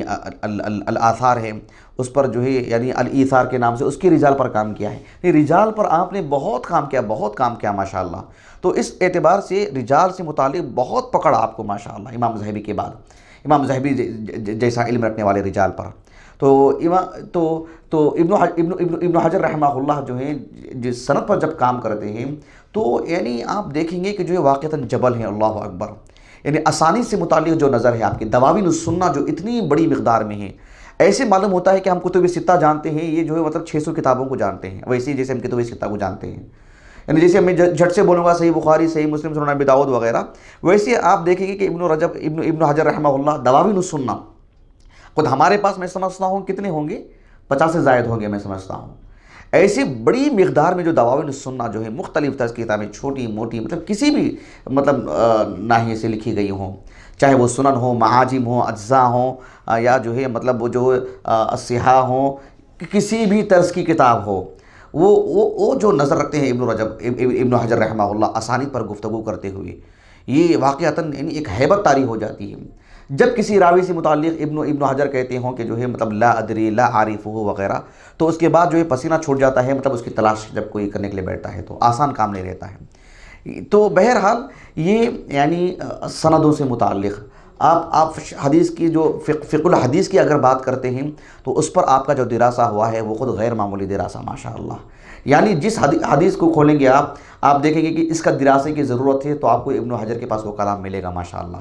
अल आसार है उस पर जो है यानी अल ईसार के नाम से उसकी रिजाल पर काम किया है। ये रिजाल पर आपने बहुत काम किया, बहुत काम किया माशाअल्लाह। तो इस एतबार से रिजाल से मुतालिक बहुत पकड़ आपको माशाअल्लाह, इमाम ज़हबी के बाद, इमाम ज़हबी जैसा इल्म रखने वाले रिजाल पर। तो इमा तो तो इब्न इब्न इब्न इब्न हजर रहमहुल्लाह जो है जिस सनद पर जब काम करते हैं तो यानी आप देखेंगे कि जो है वाक़तन जबल है, अल्लाह अकबर। यानी आसानी से मुतालिक जो नज़र है आपकी दवाविन सुन्ना जो इतनी बड़ी मिक़दार में है, ऐसे मालूम होता है कि हम कुतुब सित्ता जानते हैं, ये जो है मतलब छः सौ किताबों को जानते हैं, वैसे ही जैसे हम कुतुब सित्ता को जानते हैं। यानी जैसे मैं झट से बोलूँगा सही बुखारी, सही मुस्लिम, सुनन अबी दाऊद वगैरह, वैसे आप देखेंगे कि इब्न रजब इब्न इब्न हजर रहमहुल्लाह दवाविन सुन्ना खुद हमारे पास मैं समझता हूँ कितने होंगे, पचास से ज़ायद होंगे मैं समझता हूँ। ऐसी बड़ी मिक़दार में जो दवाविन सुन्ना जो है मुख्तलिफ़ तरह की किताबें, छोटी मोटी, मतलब किसी भी मतलब नाहिए से लिखी गई हों, चाहे वो सुनन हो, महाजिम हो, अज्जा हो या जो है मतलब वो जो अस्सिहा हो, किसी भी तर्ज की किताब हो, वो वो वो जो नज़र रखते हैं इब्न रजब इब्न हजर रहमहुल्लाह आसानी पर गुफ्तगू करते हुए, ये वाक़अतन यानी एक हैबत तारी हो जाती है। जब किसी रावी से मुताल्लिक़ इब्न इब्न हजर कहते हों कि जो है मतलब ला अदरी ला आरिफ़हु वग़ैरह, तो उसके बाद जो है पसीना छूट जाता है, मतलब उसकी तलाश जब कोई करने के लिए बैठता है तो आसान काम नहीं रहता है। तो बहरहाल ये यानी सनदों से मुताल्लिक़ आप आप हदीस की जो फ़िक़्हुल हदीस की अगर बात करते हैं तो उस पर आपका जो दिरासा हुआ है वो ख़ुद गैर मामूली दिरासा माशाअल्लाह। यानी जिस हदीस को खोलेंगे आप आप देखेंगे कि इसका दिरासे की ज़रूरत है तो आपको इब्न हजर के पास वो कलाम मिलेगा माशाअल्लाह।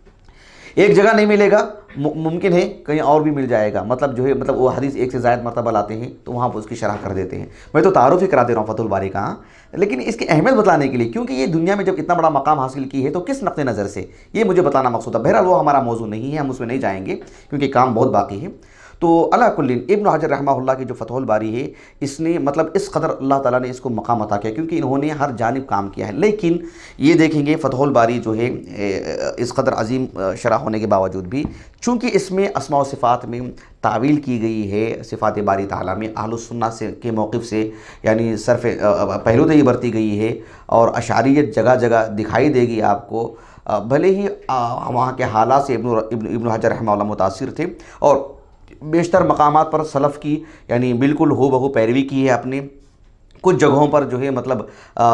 एक जगह नहीं मिलेगा, मुमकिन है कहीं और भी मिल जाएगा, मतलब जो है मतलब वो हदीस एक से ज़ायद मरतबा लाते हैं तो वहाँ पर उसकी शरह कर देते हैं। मैं तो तारुफ़ ही करा दे रहा हूँ फ़तहुल बारी का, लेकिन इसकी अहमियत बताने के लिए, क्योंकि ये दुनिया में जब इतना बड़ा मकाम हासिल की है तो किस नक़्ते नज़र से, ये मुझे बताना मकसूद है। बहरहाल वो हमारा मौजू नहीं है, हम उसमें नहीं जाएंगे क्योंकि काम बहुत बाकी है। तो अला कुल्लिन इब्न हजर रहमहुल्लाह की जो फ़तहुल बारी है इसने मतलब इस कदर अल्लाह ताला ने इसको मकाम अता किया क्योंकि इन्होंने हर जानिब काम किया है। लेकिन ये देखेंगे फ़तहुल बारी जो है इस कदर अजीम शरह होने के बावजूद भी, चूँकि इसमें अस्मा व सिफ़ात में तावील की गई है, सिफ़ात बारी ताला में अहलुस सुन्ना से के मौक़िफ़ से यानी सरफ़ पहलूदही बरती गई है और अशारियत जगह जगह दिखाई देगी आपको। भले ही वहाँ के हालात से इब्न इब्न हजर रहमहुल्लाह मुतासिर थे और बेशतर मकामात पर सलफ़ की यानी बिल्कुल हो बहू पैरवी की है आपने, कुछ जगहों पर जो है मतलब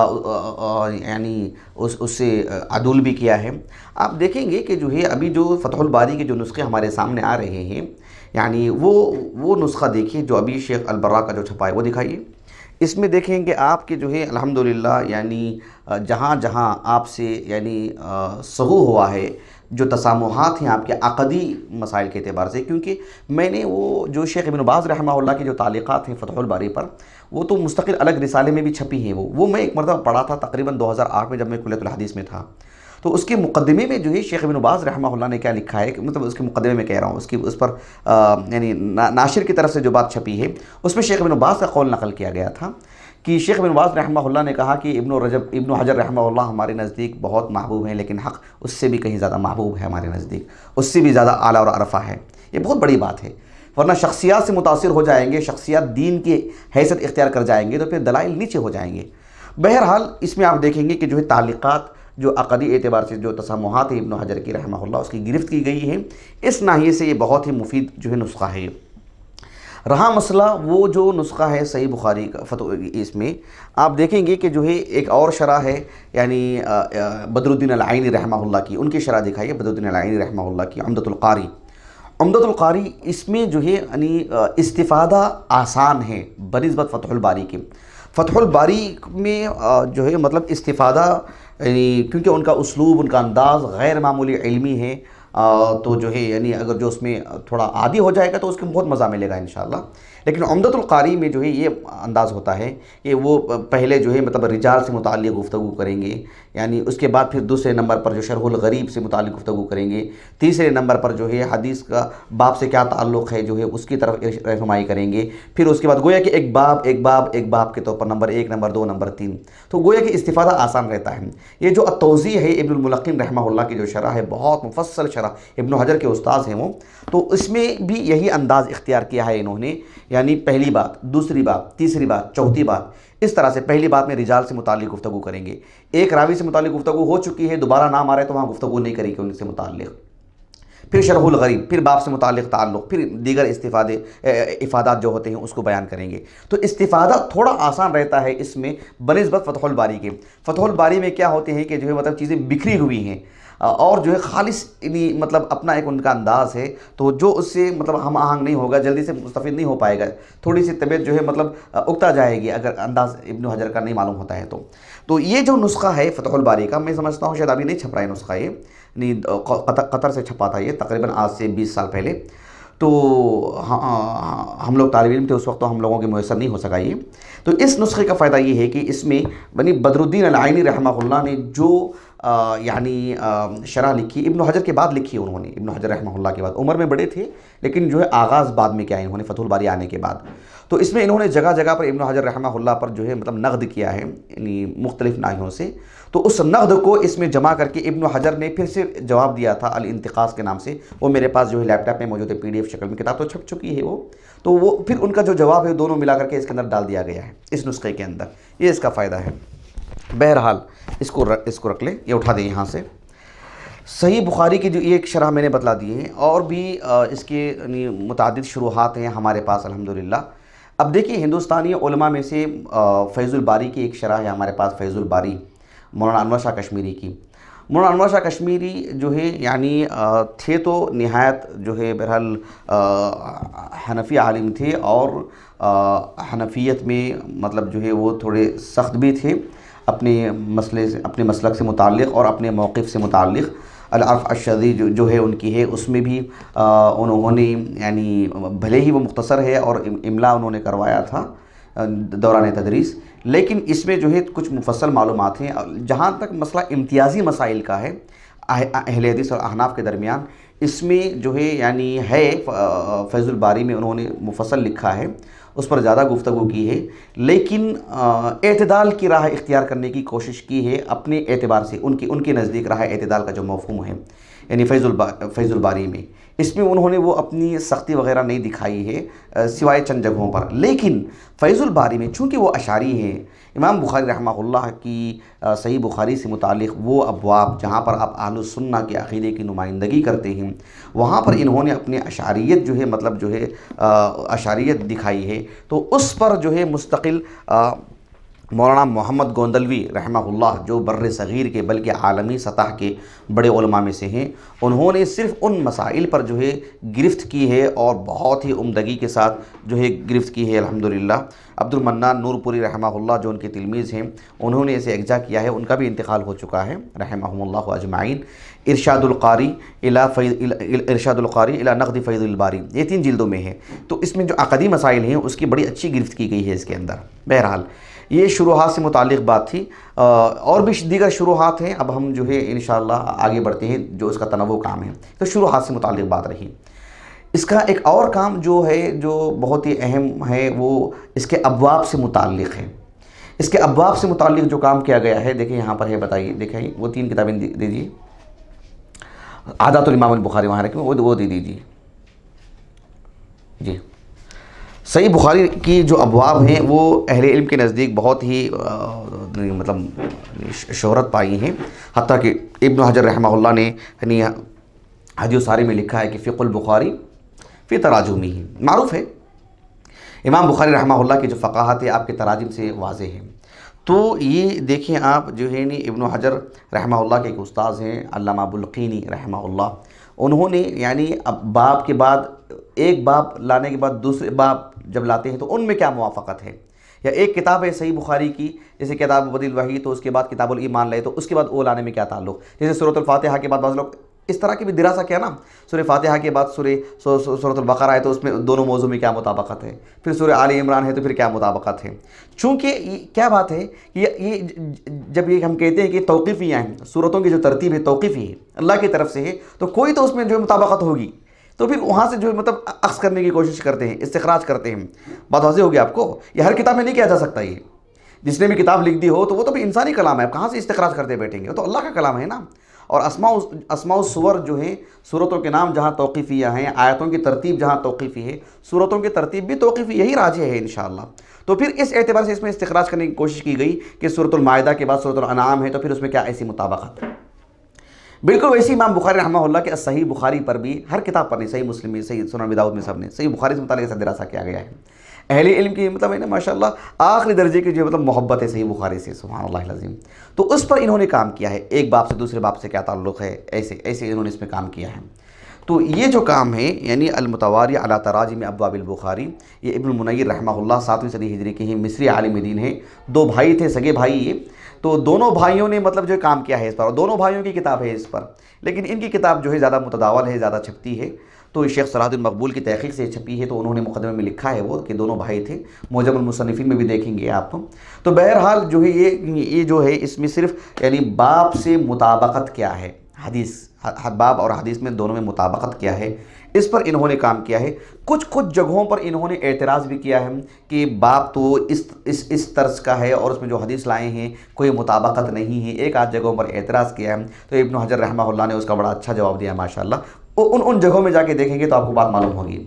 यानी उस उससे अदुल भी किया है। आप देखेंगे कि जो है अभी जो फ़तहुल बारी के जो नुस्खे हमारे सामने आ रहे हैं, यानी वो वो नुस्खा देखिए जो अभी शेख अल-बर्रा का जो छपा है वो दिखाइए। इसमें देखेंगे आपके जो है अल्हम्दुलिल्लाह यानी जहाँ जहाँ आपसे यानी सहू हुआ है, जो तसामुहात हैं आपके अक़दी मसाइल के एतबार से, क्योंकि मैंने वो जो शेख इब्न बाज़ रहमहुल्लाह की जो तालीक़ात हैं फ़तहुल बारी पर, वो तो मुस्तक़िल अलग रिसाले में भी छपी हैं। वो वो मैं एक मरतबा पढ़ा था तकरीबन दो हज़ार आठ में जब मैं कुल्लियतुल हदीस में था। तो उसके मुक़द्दिमे में जो है शेख इब्न बाज़ रहमहुल्लाह ने क्या लिखा है, मतलब उसके मुक़द्दिमे में कह रहा हूँ, उसकी उस पर यानी ना, नाशिर की तरफ से जो बात छपी है उसमें शेख इब्न बाज़ का कौल नक़ल किया गया था कि शेख बिन बाज़ रहमहुल्लाह ने कहा कि इब्न रजब इब्न हजर रहमहुल्लाह हमारे नज़दीक बहुत महबूब हैं, लेकिन हक़ उससे भी कहीं ज़्यादा महबूब है हमारे नज़दीक, उससे भी ज़्यादा आला और अरफ़ा है। ये बहुत बड़ी बात है, वरना शख्सियात से मुतासिर हो जाएंगे, शख्सियात दीन की हैसियत इख्तियार कर जाएंगे तो फिर दलाइल नीचे हो जाएंगे। बहरहाल इसमें आप देखेंगे कि जो है ताल्लिक़ात जो अक़दी एतबार से जो तसम्मुहात है इब्न हजर की रहमहुल्लाह उसकी गिरफ्त की गई है। इस नाहिए से ये बहुत ही मुफीद जो है नुस्ख़ा है। रहा मसला वो जो नुस्ख़ा है सही बुखारी का फतो, इसमें आप देखेंगे कि जो है एक और शरह है, यानी बदरुद्दीन अल-आइनी रहमहुल्लाह की, उनकी शरह दिखाई है बदरुद्दीन अल-आइनी रहमहुल्लाह की उम्दतुल क़ारी। उम्दतुल क़ारी इसमें जो है यानी इस्तिफ़ादा आसान है बनिस्बत फ़तहुल बारी के। फ़तहुल बारी में जो है मतलब इस्तिफ़ादा यानी क्योंकि उनका उसलूब, उनका अंदाज़ गैर मामूली इल्मी है, तो जो है यानी अगर जो उसमें थोड़ा आदी हो जाएगा तो उसको बहुत मज़ा मिलेगा इंशाअल्लाह। लेकिन उम्दतुल क़ारी में जो है ये अंदाज़ होता है कि वो पहले जो है मतलब रिजाल से मुताल्लिक़ गुफ्तगू करेंगे, यानी उसके बाद फिर दूसरे नंबर पर जो शरहुल गरीब से मुताल्लिक़ गुफ्तगू करेंगे, तीसरे नंबर पर जो है हदीस का बाब से क्या ताल्लुक़ है जो है उसकी तरफ रहनुमाई करेंगे। फिर उसके बाद गोया कि एक बाब एक बाब एक बाब के तौर पर नंबर एक, नंबर दो, नंबर तीन, तो गोया कि इस्तिफ़ादा आसान रहता है। ये जो अत-तौज़ी है इब्नुल मुलक़्क़िन रहमहुल्लाह की जो शरह है, बहुत मुफस्सल शरह, इब्न हजर के उस्ताद हैं वो, तो इसमें भी यही अंदाज़ इख्तियार किया है इन्होंने, यानी पहली बात, दूसरी बात, तीसरी बात, चौथी बात, इस तरह से पहली बात में रिजाल से मुताल्लिक़ गुफ्तगू करेंगे। एक रावी से मुताल्लिक़ गुफ्तगू हो चुकी है, दोबारा नाम आ रहा है तो वहाँ गुफ्तगू नहीं करेंगे उनसे मुताल्लिक़। फिर शरहुल गरीब, फिर बाप से मुताल्लिक़ ताल्लुक़, फिर दीगर इस्तिफ़ादे इफ़ादात जो होते हैं उसको बयान करेंगे। तो इस्तिफ़ादा थोड़ा आसान रहता है इसमें बनिस्बत फ़तहुल बारी के। फ़तहुल बारी में क्या होते हैं कि जो है मतलब चीज़ें बिखरी हुई हैं और जो है खालिस मतलब अपना एक उनका अंदाज़ है, तो जो उससे मतलब हम आहंग नहीं होगा, जल्दी से मुस्तफ़िद नहीं हो पाएगा, थोड़ी सी तबीयत जो है मतलब उकता जाएगी अगर अंदाज़ इब्न हजर का नहीं मालूम होता है तो। तो ये जो नुस्ख़ा है फ़तहुल बारी का, मैं समझता हूँ शायद अभी नहीं छप रहा है नुस्ख़ा, ये नहीं कतर कतर से छपा था ये तकरीबन आज से बीस साल पहले। तो हाँ, हम लोग तालिब इल्म थे उस वक्त, तो हम लोगों के मुयसर नहीं हो सका ये। तो इस नुस्खे का फ़ायदा ये है कि इसमें बनी बदरुद्दीन अल-आइनी रहमहुल्लाह ने जो यानी शरह लिखी, इब्न हजर के बाद लिखी है उन्होंने, इब्न हजर रहमहुल्लाह के बाद, उम्र में बड़े थे लेकिन जो है आगाज़ बाद में किया है इन्होंने फ़तहुल बारी आने के बाद। तो इसमें इन्होंने जगह जगह पर इब्न हजर रहमहुल्लाह पर जो है मतलब नक़्द किया है यानी मुख्तलिफ़ नाहियों से। तो उस नक़्द को इसमें जमा करके इब्न हजर ने फिर से जवाब दिया था अल-इंतिक़ास के नाम से, वो मेरे पास जो है लैपटॉप में मौजूद है, पी डी एफ शक्ल में, किताब तो छप चुकी है वो। तो वो फिर उनका जो जवाब है दोनों मिला करके इसके अंदर डाल दिया गया है इस नुस्खे के अंदर, ये इसका फ़ायदा है। बहरहाल इसको रख, इसको रख लें, ये उठा दें यहाँ से। सही बुखारी की जो एक शरह मैंने बतला दी है, और भी इसके मुतादिद शुरूहात हैं हमारे पास अल्हम्दुलिल्लाह। अब देखिए हिंदुस्तानी उलमा में से फैज़ुल बारी की एक शरह है हमारे पास, फैज़ुल बारी मौलाना अनवर शाह कश्मीरी की। मौलाना अनवर शाह कश्मीरी जो है यानी थे तो निहायत जो है बहरहाल हनफ़ी आलिम थे, और हनफियत में मतलब जो है वो थोड़े सख्त भी थे अपने मसले से, अपने मसलक से मुताल्लिक़ और अपने मौक़िफ़ से मुताल्लिक़। अल-अर्फ़ अश-शज़ी जो, जो है उनकी है, उसमें भी आ, उन्होंने यानी भले ही वो मुख्तसर है और इमला उन्होंने करवाया था दौरान तदरीस, लेकिन इसमें जो है कुछ मुफस्सल मालूमात हैं। जहाँ तक मसला इम्तियाज़ी मसाइल का है अहले हदीस और अहनाफ के दरमियान, इसमें जो है यानी है फैज़ुल बारी में उन्होंने मुफस्सल लिखा है, उस पर ज़्यादा गुफ्तगू की है, लेकिन एतदाल की राह इख्तियार करने की कोशिश की है अपने एतबार से। उनकी उनके नज़दीक राह एतदाल का जो मफ़हूम है यानी फैज़ुल बा, फैज़ुल बारी में, इसमें उन्होंने वो अपनी सख्ती वग़ैरह नहीं दिखाई है सिवाय चंद जगहों पर। लेकिन फैज़ुल बारी में चूँकि वो अशारी हैं, इमाम बुखारी रहमहुल्लाह की सही बुखारी से मुतालिक़ वो अब्वाब जहाँ पर आप अहलुस सुन्नह के अक़ीदे की नुमाइंदगी करते हैं, वहाँ पर इन्होंने अपने अशारियत जो है मतलब जो है अशारियत दिखाई है। तो उस पर जो है मुस्तकिल मौलाना मोहम्मद गोंदलवी रहमहुल्लाह जो बर्र सग़ीर के बल्कि आलमी सतह के बड़े उलमा में से हैं, उन्होंने सिर्फ़ उन मसाइल पर जो है गिरफ़्त की है और बहुत ही उम्दगी के साथ जो है गिरफ़्त की है अल्हम्दुलिल्लाह। अब्दुल मन्नान नूरपुरी रहमहुल्लाह जो उनके तिलमीज़ हैं, उन्होंने इसे इक्जा किया है, उनका भी इंतकाल हो चुका है रहमहुमुल्लाह अजमाइन। इरशादुल क़ारी इला इरशादुल क़ारी इला नक़्द फ़ैज़ुल बारी, ये तीन जिल्दों में है। तो इसमें जो अक़दी मसाइल हैं उसकी बड़ी अच्छी गिरफ़्त की गई है इसके अंदर। बहरहाल ये शुरूहात से मुताल्लिक़ बात थी, और भी दीगर शुरूहात हैं। अब हम जो है इंशाअल्लाह आगे बढ़ते हैं, जो इसका तनव्वु काम है, तो शुरूहात से मुताल्लिक़ बात रही। इसका एक और काम जो है जो बहुत ही अहम है, वो इसके अब्वाब से मुताल्लिक़ है। इसके अब्वाब से मुताल्लिक़ जो काम किया गया है, देखिए यहाँ पर है, बताइए, देखिए वो तीन किताबें दीजिए, आदातुल इमाम अल बुखारी वहाँ रखें, वो वो दे दीजिए जी। सही बुखारी की जो अबवाब हैं वो अहले इल्म के नज़दीक बहुत ही आ, मतलब शोहरत पाई हैं। हत्ता कि इब्न हजर रहमहुल्लाह ने यानी हदीस सारी में लिखा है कि फ़िक़ुल बुखारी फ़ी तराजुमी ही, मारूफ़ है इमाम बुखारी रहमहुल्लाह की जो फ़क़ाहत है आपके तराजिम से वाज़े है। तो ये देखिए आप जो है नी इब्न हजर रहमहुल्लाह के एक उस्ताद हैं अल्लामा बुल्क़ीनी रहमहुल्लाह, उन्होंने यानी अब बाब के बाद एक बाब लाने के बाद दूसरे बाब जब लाते हैं तो उनमें क्या मुवाफ़क़त है, या एक किताब है सही बुखारी की जैसे किताब बदिल वही, तो उसके बाद किताबुल ईमान लाए तो उसके बाद वो लाने में क्या ताल्लुक़, जैसे सूरतुल फातिहा के बाद बाज़ लोग इस तरह की भी दिरासा किया ना, सूरह फातिहा के बाद सूरह सूरतुल बक़रा है तो उसमें दोनों मौजू में क्या मुताबकत है, फिर सूरह आले इमरान है तो फिर क्या मुताबकत है। चूँकि क्या बात है कि ये, ये जब ये हम कहते हैं कि तौक़ीफ़ियाँ हैं, सूरतों की जो तरतीब है तौक़ीफ़ी है, अल्लाह की तरफ से है, तो कोई तो उसमें जो मुताबकत होगी, तो फिर वहाँ से जो मतलब अक्स करने की कोशिश करते हैं, इस्तिखराज करते हैं। बात वाज़ेह होगी आपको, ये हर किताब में नहीं किया जा सकता। ये जिसने भी किताब लिख दी हो तो वो तो भी इंसानी कलाम है, आप कहाँ से इस्तिखराज करते बैठेंगे, वो तो अल्लाह का कलाम है ना। और अस्मा अस्मा सुवर जो हैं, सूरतों के नाम जहाँ तौक़ीफ़िया हैं, आयतों की तरतीब जहाँ तौक़ीफ़ी है, सूरतों की तरतीब भी तौक़ीफ़ी, यही राज है इंशाअल्लाह। तो फिर इस एतबार से इसमें इस्तिखराज करने की कोशिश की गई कि सूरतुल माइदा के बाद सूरतुल अनाम है तो फिर उसमें क्या ऐसी मुताबकत है। बिल्कुल वैसे इमाम बुखारी रहमहुल्लाह के सही बुखारी पर भी, हर किताब पर नहीं, सही मुस्लिम में, सही सुनन अबी दाऊद में, सब ने सही बुखारी से मुताल्लिक़ दिरासा किया गया है। अहले इल्म की मतलब है ना माशाअल्लाह आखिरी दर्जे की जो मतलब मोहब्बत है सही बुखारी से, सुभानअल्लाह अज़ीम, तो उस पर इन्होंने काम किया है। एक बाप से दूसरे बाप से क्या ताल्लुक़ है, ऐसे ऐसे इन्होंने इसमें काम किया है। तो ये जो काम है यानी अल-मुतवारी अला तराजिम अब्वाबिल बुखारी, ये इब्न मुनय्यर रहमहुल्लाह सातवीं सदी हिजरी के ही मिस्री आलिम दीन है। दो भाई थे, सगे भाई ये, तो दोनों भाइयों ने मतलब जो काम किया है इस पर, और दोनों भाइयों की किताब है इस पर, लेकिन इनकी किताब जो है ज़्यादा मुतदावल है, ज़्यादा छपती है। तो शेख सलाहुद्दीन मकबूल की तहक़ीक़ से छपी है, तो उन्होंने मुक़दमे में लिखा है वो कि दोनों भाई थे। मुअज्जमुल मुसन्निफ़ीन में भी देखेंगे आप। तो बहरहाल जो है ये ये जो है इसमें सिर्फ यानी बाब से मुताबकत क्या है, हदीस बाब और हदीस में दोनों में मुताबकत क्या है, इस पर इन्होंने काम किया है। कुछ कुछ जगहों पर इन्होंने एतराज़ भी किया है कि बाब तो इस इस इस तर्ज का है और उसमें जो हदीस लाए हैं कोई मुताबकत नहीं है, एक आध जगहों पर एतराज़ किया है। तो इब्न हजर रहमहुल्लाह ने उसका बड़ा अच्छा जवाब दिया माशाअल्लाह। उन उन जगहों में जाके देखेंगे तो आपको बात मालूम होगी।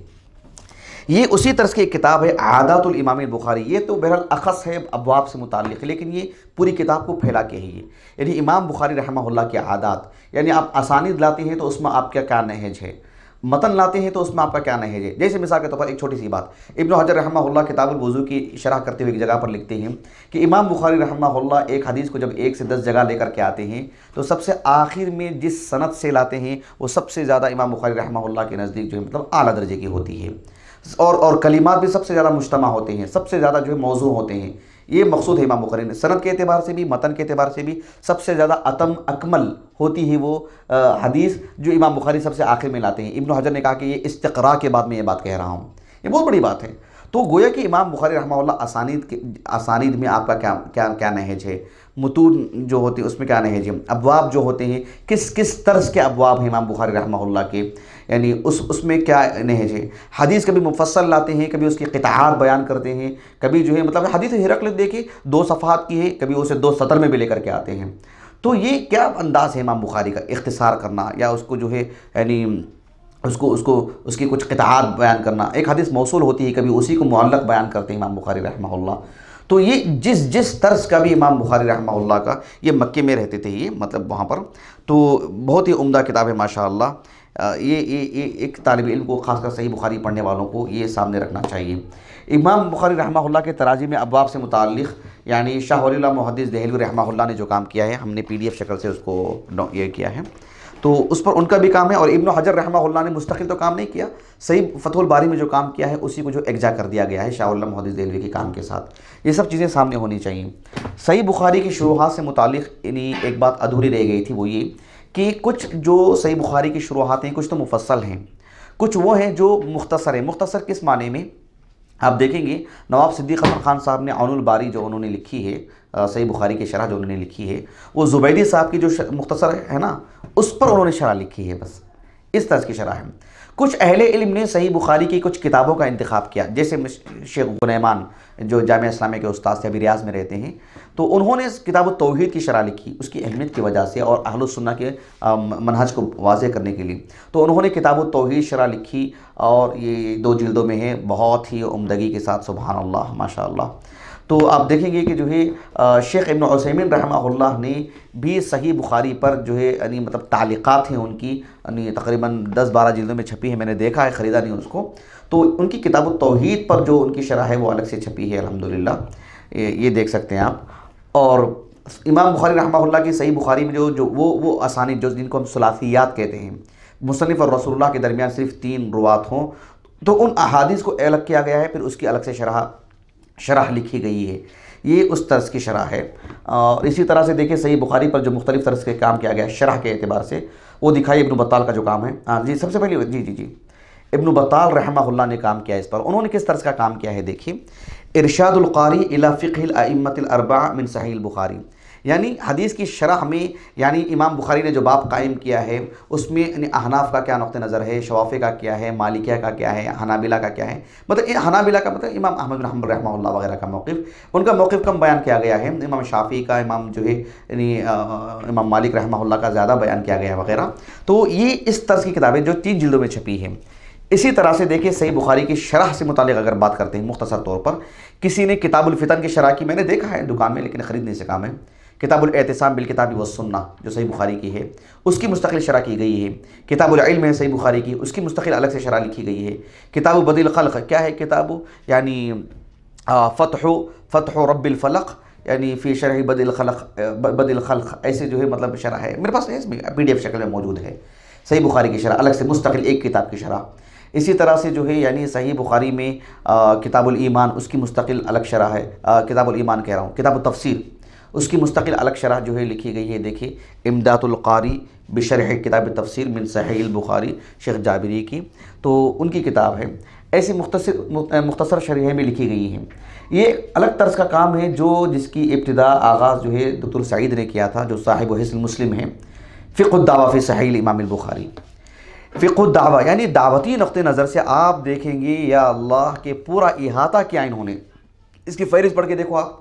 ये उसी तरह की एक किताब है आदातुल इमाम अल बुखारी। ये तो बहरहाल अख़स है, अबवाब से मुताल्लिक़, लेकिन ये पूरी किताब को फैला के है ये, यानी इमाम बुखारी रहमहुल्लाह के आदात, यानी आप असानीद लाते हैं तो उसमें आपका क्या नहज है, मतन लाते हैं तो उसमें आपका क्या नहज है। जैसे मिसाल के तौर पर एक छोटी सी बात, इब्न हजर रहमहुल्लाह किताबुल वुज़ू की शरह करते हुए एक जगह पर लिखते हैं कि इमाम बुखारी रहमहुल्लाह एक हदीस को जब एक से दस जगह लेकर के आते हैं तो सबसे आखिर में जिस सनद से लाते हैं वो सबसे ज़्यादा इमाम बुखारी रहमहुल्लाह के नज़दीक जो है मतलब आला दर्जे की होती है, और और कलिमात भी सबसे ज़्यादा मुज्तमा होते हैं, सबसे ज़्यादा जो है मौजू होते हैं। ये मकसूद है इमाम बुखारी ने, सनद के एतबार से भी, मतन के एतबार से भी सबसे ज़्यादा अतम अकमल होती है वो आ, हदीस जो इमाम बुखारी सबसे आखिर में लाते हैं। इब्न हजर ने कहा कि ये इस्तिक़रा के बाद मैं ये बात कह रहा हूँ, ये बहुत बड़ी बात है। तो गोया कि इमाम बुखारी रहमहुल्लाह असानीद के असानीद में आपका क्या क्या क्या नहज है, मुतून जो होते हैं उसमें क्या नहज है, अबवाब जो होते हैं किस किस तर्ज के अबवाब हैं इमाम बुखारी रहमहुल्लाह के, यानी उस उसमें क्या नहज है। हदीस कभी मुफस्सल लाते हैं, कभी उसकी क़िताअत बयान करते हैं, कभी जो है मतलब हदीस हिरक़ल देखिए दो सफ़हात की है, कभी उसे दो सतर में भी लेकर के आते हैं। तो ये क्या अंदाज़ है इमाम बुखारी का, इख्तिसार करना या उसको जो है यानी उसको उसको उसकी कुछ क़िताअत बयान करना। एक हदीस मौसूल होती है, कभी उसी को मुअल्लक़ बयान करते हैं इमाम बुखारी रहमहुल्लाह। तो ये जिस जिस तर्ज का भी इमाम बुखारी रहमहुल्लाह का, ये मक्के में रहते थे ये मतलब वहाँ पर, तो बहुत ही उम्दा किताब है माशाअल्लाह। ये ये ये एक तालिब इल्म को ख़ासकर सही बुखारी पढ़ने वालों को ये सामने रखना चाहिए। इमाम बुखारी रहमहुल्लाह के तराजी में अबवाब से मुताल्लिक़ यानी शाह वलीउल्लाह मुहद्दिस देहलवी रहमहुल्लाह ने जो काम किया है, हमने पी डी एफ शक्ल से उसको ये किया है, तो उस पर उनका भी काम है। और इब्न हजर रहमहुल्लाह ने मुस्तकिल तो काम नहीं किया, सही फतहुल बारी में जो काम किया है उसी को जो एग्जा कर दिया गया है शाह वलीउल्लाह मुहद्दिस देहलवी के काम के साथ। ये सब चीज़ें सामने होनी चाहिए। सही बुखारी की शुरुआत से मुताल्लिक़ यानी एक बात अधूरी रह गई थी, वो ये कि कुछ जो सही बुखारी की शुरुआत हैं कुछ तो मुफस्सल हैं, कुछ वो हैं जो मुख्तसर है। मुख्तसर किस माने में आप देखेंगे, नवाब सिद्दीक़ अहमद ख़ान साहब ने औनुल बारी जो उन्होंने लिखी है, सही बुखारी की शरह जो उन्होंने लिखी है, वो ज़ुबैदी साहब की जो मुख्तसर है ना, उस पर उन्होंने शरह लिखी है, बस इस तरह की शरह है। कुछ अहले इल्म ने सही बुखारी की कुछ किताबों का इंतखाब किया, जैसे शेख गुनैमान जो जामिया इस्लामिया के उस्ताद थे, अभी रियाज में रहते हैं, तो उन्होंने किताब तौहीद की शरह लिखी उसकी अहमियत की वजह से और अहलुस सुन्नह के मनहज को वाज़े करने के लिए। तो उन्होंने किताब तौहीद शरह लिखी और ये दो जिल्दों में है, बहुत ही उम्दगी के साथ, सुभान अल्लाह माशा अल्लाह। तो आप देखेंगे कि जो है शेख इब्न उसैमीन रहमहुल्लाह ने भी सही बुखारी पर जो है यानी मतलब तालिक़ात हैं उनकी, यानी तकरीबन दस बारह जिल्दों में छपी है, मैंने देखा है, ख़रीदा नहीं उसको। तो उनकी किताब तौहीद पर जो उनकी शरह है वो अलग से छपी है अल्हम्दुलिल्लाह, ये, ये देख सकते हैं आप। और इमाम बुखारी रहमहुल्लाह की सही बुखारी में जो जो वो वो असानीद जो जिनको हम सुलासियात कहते हैं, मुसन्निफ़ और रसूलुल्लाह के दरमियान सिर्फ तीन रुवात हों, तो उन अहादीस को अलग किया गया है, फिर उसकी अलग से शरह शरह लिखी गई है। ये उस तर्ज की शरह है। और इसी तरह से देखिए सही बुखारी पर जो मुख्तलिफ़ तर्ज के काम किया गया है शरह के एतबार से, वो दिखाई इब्न बत्ताल का जो काम है। हाँ जी, सबसे पहले जी जी जी इब्न बत्ताल रहमहुल्लाह ने काम किया इस पर। उन्होंने किस तर्ज का काम किया है देखिए, इरशादुल कारी इला फ़िक़्हिल अइम्मतिल अर्बआ मिन सहीह बुखारी, यानी हदीस की शरह में यानी इमाम बुखारी ने जो बाब कायम किया है उसमें यानी अहनाफ का क्या नुक़्ते नज़र है, शवाफ़े का क्या है, मालिकिया का क्या है, हनाबिला का क्या है, मतलब ये हनाबिला का मतलब इमाम अहमद बिन हम्बल रहमहुल्लाह वगैरह का मौक़िफ़, उनका मौक़िफ़ कम बयान किया गया है, इमाम शाफ़ी का, इमाम जो है यानी इमाम मालिक रहमहुल्लाह का ज़्यादा बयान किया गया है वगैरह। तो ये इस तर्ज़ की किताबें जो तीन जिल्दों में छपी हैं। इसी तरह से देखिए सही बुखारी की शरह से मुतालिक अगर बात करते हैं मुख्तसर तौर पर, किसी ने किताबुल फितन की शरह की, मैंने देखा है दुकान में लेकिन ख़रीद नहीं सका मैं, किताबुल एतिसाम बिल किताबी व सुन्नह जो सही बुखारी की है उसकी मुस्तकिल शरह की गई है। किताबुल इल्म है सही बुखारी की, उसकी मुस्तकिल अलग से शरह लिखी गई है। किताबु बदिल खल्क़, क्या है किताबु यानी फ़तहु फ़तहु रब्बिल फ़लक़ यानी फ़ी शरह बदिल खल्क़ बदिल खल्क़, ऐसे जो है मतलब शरह है, मेरे पास है, इसमें पी डी एफ शक्ल में मौजूद है सही बुखारी की शरह अलग से मुस्तकिल एक किताब की शरह। इसी तरह से जो है यानी सही बुखारी में किताबुल ईमान उसकी मुस्तकिल अलग शरह है, किताबुल ईमान कह रहा हूँ, किताबुत तफ़सीर उसकी मुस्तकिल अलग शरह जो है लिखी गई है। देखिए इमदादुल कारी बिशरह किताब तफ़सीर मिन सहीह बुखारी शेख जाबिरी की, तो उनकी किताब है। ऐसी मुख्तसर मुख्तसर शरह में लिखी गई हैं। ये अलग तर्ज का काम है जो जिसकी इब्तिदा आगाज़ जो है डॉक्टर सईद ने किया था, जो साहिब हिस्न मुस्लिम हैं, फ़िक़्हुद दावा फ़ी सहीह इमाम बुखारी। फ़िक़्हुद दावा यानी दावती नुक़्ते नज़र से आप देखेंगे या अल्लाह के पूरा इहाता किया इन्होंने। इसकी फ़हरिस्त पढ़ के देखो आप,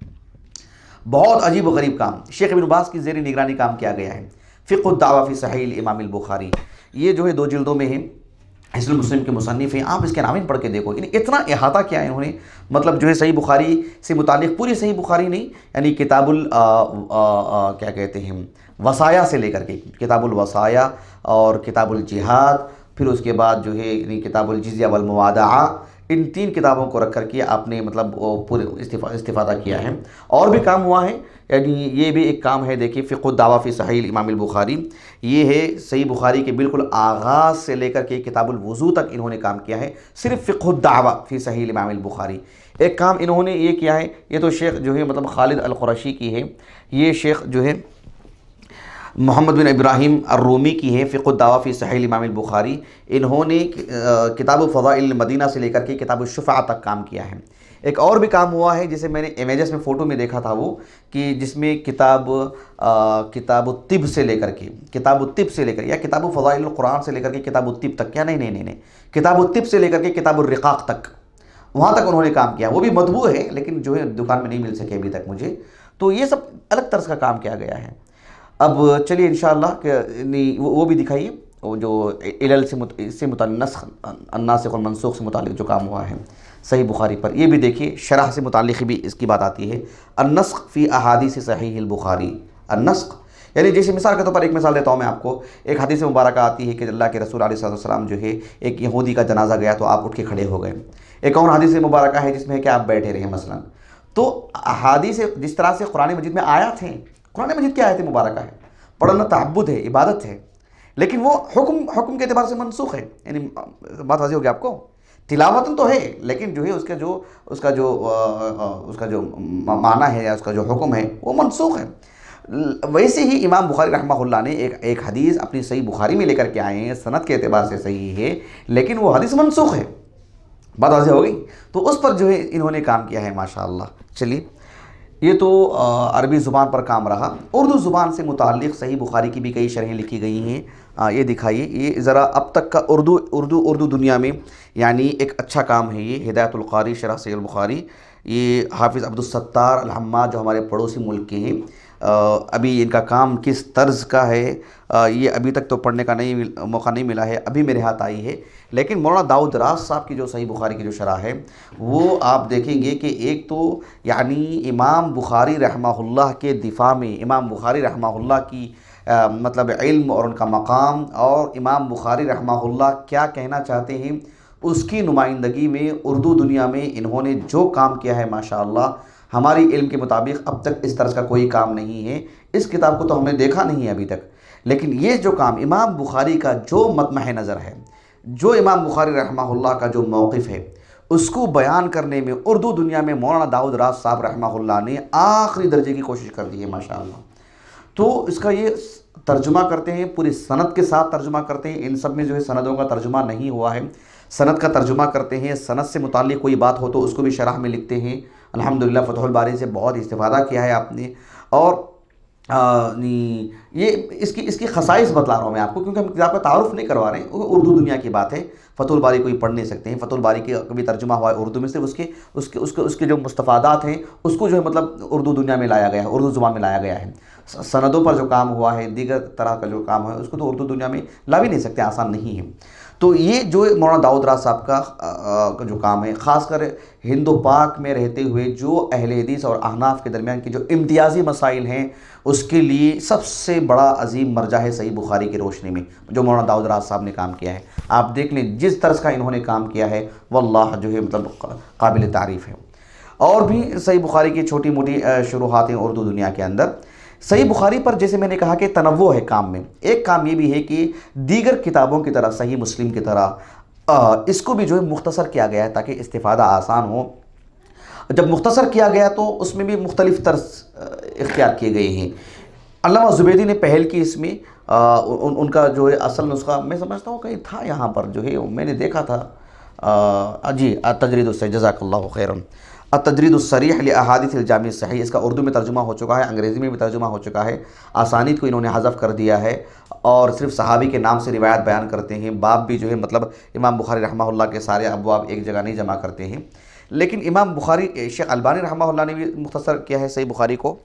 बहुत अजीब व गरीब काम शेख इब्न बाज़ की ज़ेर निगरानी काम किया गया है। फ़िक़्हुद दावा फ़ी सहीह इमाम बुखारी, ये जो है दो जिल्दों में है, हिस्न मुस्लिम के मुसन्निफ़ हैं, आप इसके नामिन पढ़ के देखो, इतना इहाता किया है इन्होंने, मतलब जो है सही बुखारी से मुतालिक पूरी सही बुखारी नहीं यानी किताबुल आ, आ, आ, क्या कहते हैं वसाया से लेकर के किताबुल वसाया और किताबुल जिहाद, फिर उसके बाद जो है यानी किताबुल जिज़्या वल मुवादआ, इन तीन किताबों को रख करके आपने मतलब पूरे इस्तिफा इस्तिफ़ादा किया है। और भी काम हुआ है, यानी ये भी एक काम है। देखिए फ़िक़्हुद दावा फ़ी सहीह इमाम बुखारी, ये है सही बुखारी के बिल्कुल आगाज़ से लेकर के किताबुल वज़ू तक इन्होंने काम किया है, सिर्फ फ़िक़्हुद दावा फ़ी सहीह इमाम बुखारी। एक काम इन्होंने ये किया है, ये तो शेख जो है मतलब खालिद अल क़ुरैशी की है, ये शेख जो है मोहम्मद बिन इब्राहिम अर्रूमी की है, फ़िक़्हुद दावा फ़ी सहीह इमाम बुखारी। इन्होंने किताब फ़ज़ाइल मदीना से लेकर के किताब शुफ़ा तक काम किया है। एक और भी काम हुआ है जिसे मैंने इमेजेस में फ़ोटो में देखा था, वो कि जिसमें किताब किताब तिब से लेकर के किताब तिब से लेकर या किताब फ़ज़ाइल कुरान से लेकर के किताब तिब तक, क्या नहीं नहीं नहीं नहीं किताब तिब से लेकर के किताब रिक़ाक़ तक, वहाँ तक उन्होंने काम किया। वो भी मतबू है लेकिन जो है दुकान में नहीं मिल सके अभी तक मुझे। तो ये सब अलग तर्ज का काम किया गया है। अब चलिए इंशाअल्लाह वो, वो भी दिखाइए, वो जो इलल से मुत, इससे मुताल्लिक़ नस्ख़ अन्नासिख़ और मनसूख़ से मुताल्लिक़ जो काम हुआ है सही बुखारी पर, ये भी देखिए शरह से मुताल्लिक़ भी इसकी बात आती है। अन्नस्ख़ फ़ी अहादीस सहीह बुखारी, अन्नस्ख़ यानी जैसे मिसाल के तौर पर एक मिसाल देता हूँ मैं आपको, एक हदीस मुबारक आती है कि अल्लाह के रसूल अलैहिस्सलाम जो है एक यहूदी का जनाजा गया तो आप उठ के खड़े हो गए। एक और हदीस मुबारक है जिसमें कि आप बैठे रहे मसलन। तो अहादीस जिस तरह से कुरान मजीद में आयत हैं, कुरान मजीद की आयत मुबारक है, पढ़ना तअब्बुद है, इबादत है, लेकिन वो हुक्म हुक्म के एतबार से मनसूख है। यानी बात वाज़ेह होगी आपको, तिलावतन तो है लेकिन जो है उसका जो उसका जो उसका जो माना है या उसका जो हुक्म है वो मनसूख है। वैसे ही इमाम बुखारी रहमहुल्लाह ने एक एक हदीस अपनी सही बुखारी में लेकर के आए हैं, सनद के एतबार से सही है लेकिन वो हदीस मनसूख है। बात वाज़ेह हो गई। तो उस पर जो है इन्होंने काम किया है माशाअल्लाह। चलिए ये तो अरबी ज़ुबान पर काम रहा। उर्दू ज़ुबान से मुताल्लिक़ सही बुखारी की भी कई शरहें लिखी गई हैं आ, ये दिखाइए, ये ज़रा अब तक का उर्दू उर्दू उर्दू दुनिया में यानी एक अच्छा काम है ये, हिदायतुल क़ारी शरह सहीह बुखारी। ये हाफिज़ अब्दुल सत्तार अल हम्माद जो हमारे पड़ोसी मुल्क के हैं, अभी इनका काम किस तर्ज़ का है आ, ये अभी तक तो पढ़ने का नहीं मौका नहीं मिला है, अभी मेरे हाथ आई है। लेकिन मौलाना दाऊद रास साहब की जो सही बुखारी की जो शरह है वो आप देखेंगे कि एक तो यानी इमाम बुखारी रहमहुल्लाह के दिफा में, इमाम बुखारी रहमहुल्लाह की आ, मतलब इल्म और उनका मकाम, और इमाम बुखारी रहमहुल्लाह क्या कहना चाहते हैं उसकी नुमाइंदगी में उर्दू दुनिया में इन्होंने जो काम किया है माशाअल्लाह, हमारी इल्म के मुताबिक अब तक इस तरह का कोई काम नहीं है। इस किताब को तो हमने देखा नहीं है अभी तक, लेकिन ये जो काम इमाम बुखारी का जो मतमह नज़र है, जो इमाम बुखारी रहमहुल्लाह का जो मौक़िफ़ है, उसको बयान करने में उर्दू दुनिया में मौलाना दाऊद रास साहब रहमहुल्लाह ने आखिरी दर्जे की कोशिश कर दी है माशाअल्लाह। तो इसका ये तर्जुमा करते हैं, पूरी सनद के साथ तर्जुमा करते हैं। इन सब में जो है सनदों का तर्जुमा नहीं हुआ है, सनद का तर्जुमा करते हैं। सनद से मुताल्लिक़ कोई बात हो तो उसको भी शरह में लिखते हैं। अल्हम्दुलिल्लाह फतहुल बारी से बहुत इस्तिफ़ादा किया है आपने। और आ, ये इसकी इसकी खसाइस बतला रहा हूँ मैं आपको, क्योंकि हम किताब का तारुफ नहीं करवा रहे हैं, उर्दू दुनिया की बात है। फतहुल बारी कोई पढ़ नहीं सकते हैं, फतहुल बारी की कभी तर्जुमा हुआ है उर्दू में, सिर्फ उसके उसके उसके उसके जो मुस्तफ़ादात हैं उसको जो है मतलब उर्दू दुनिया में लाया गया है, उर्दू ज़ुबान में लाया गया है। सनदों पर जो काम हुआ है, दीगर तरह का जो काम है, उसको तो उर्दू दुनिया में ला भी नहीं सकते, आसान नहीं है। तो ये जो मौलाना दाऊद रास साहब का, का जो काम है, ख़ासकर हिंद पाक में रहते हुए जो अहले हदीस और अहनाफ के दरमियान की जो इम्तियाज़ी मसाइल हैं, उसके लिए सबसे बड़ा अजीम मरजा है सही बुखारी की रोशनी में जो मौलाना दाऊद रास साहब ने काम किया है। आप देख लें जिस तरह का इन्होंने काम किया है, वल्लाह जो है मतलब काबिल तारीफ़ है। और भी सही बुखारी की छोटी मोटी शुरुआत हैं उर्दू दुनिया के अंदर। सही बुखारी पर जैसे मैंने कहा कि तनव्वुह है काम में। एक काम ये भी है कि दीगर किताबों की तरह, सही मुस्लिम की तरह इसको भी जो है मुख्तसर किया गया है ताकि इस्तिफ़ादा आसान हो। जब मुख्तसर किया गया तो उसमें भी मुख्तलिफ़ तर्ज इख्तियार किए गए हैं। अल्लामा ज़ुबैदी ने पहल की इसमें, आ, उन, उनका जो है असल नुस्खा मैं समझता हूँ कहीं था यहाँ पर, जो है मैंने देखा था आ, जी तजरीद उस जज़ाकल्लाहु खैरन अतजरीद उस्सरीह लि अहादीस अल-जामी सही, इसका उर्दू में तर्जुमा हो चुका है, अंग्रेज़ी में भी तर्जुमा हो चुका है। आसानीद को इन्होंने हज़फ कर दिया है और सिर्फ सहाबी के नाम से रिवायत बयान करते हैं। बाब भी जो है मतलब इमाम बुखारी रहमहुल्लाह के सारे अबवाब एक जगह नहीं जमा करते हैं। लेकिन इमाम बुखारी शेख अलबानी रहमहुल्लाह ने भी मुख्तसर किया है सही बुखारी को।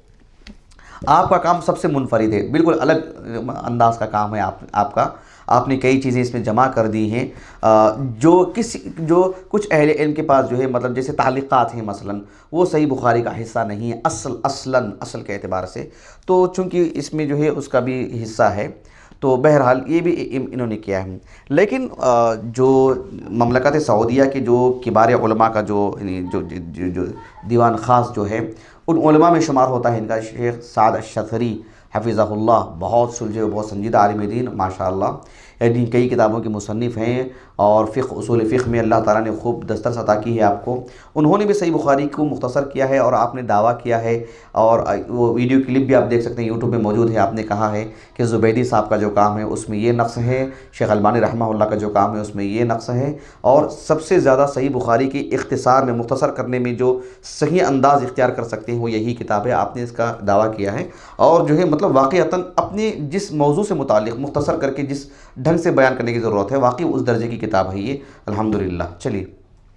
आपका काम सबसे मुनफरिद है, बिल्कुल अलग अंदाज का काम है आप आपका। आपने कई चीज़ें इसमें जमा कर दी हैं जो किसी जो कुछ अहले इल्म के पास जो है मतलब जैसे तालिक़ात हैं मसलन, वो सही बुखारी का हिस्सा नहीं है असल असलन असल के एतबार से। तो चूँकि इसमें जो है उसका भी हिस्सा है, तो बहरहाल ये भी इन्होंने किया है। लेकिन जो ममलकत सऊदिया के जो किबार उलमा का जो जो जो, जो दीवान ख़ास जो है उन उलमा में शुमार होता है इनका शेख साद अश-शथरी हफ़िज़हुल्लाह। बहुत सुलझे बहुत संजीदा आलिम दीन माशाअल्लाह, यानी कई किताबों के मुसन्निफ़ हैं और फ़िक़्ह उसूल फ़िक़्ह में अल्लाह ताला ने खूब दस्तरस अता की है आपको। उन्होंने भी सही बुखारी को मुख्तसर किया है और आपने दावा किया है, और वो वीडियो क्लिप भी आप देख सकते हैं यूट्यूब में मौजूद है। आपने कहा है कि ज़ुबैदी साहब का जो काम है उसमें ये नक्स है, शेख अलबानी रहमहुल्लाह का जो काम है उसमें ये नक्स है, और सबसे ज़्यादा सही बुखारी की इख्तिसार में मुख्तसर करने में जो सही अंदाज़ इख्तियार कर सकते हैं वो यही किताब है। आपने इसका दावा किया है और जो है मतलब वाक़ईतन अपने जिस मौजू से मुताल्लिक़ मुख्तसर करके जिस ढंग से बयान करने की ज़रूरत है, वाकई उस दर्जे की किताब है ये अल्हम्दुलिल्लाह। चलिए,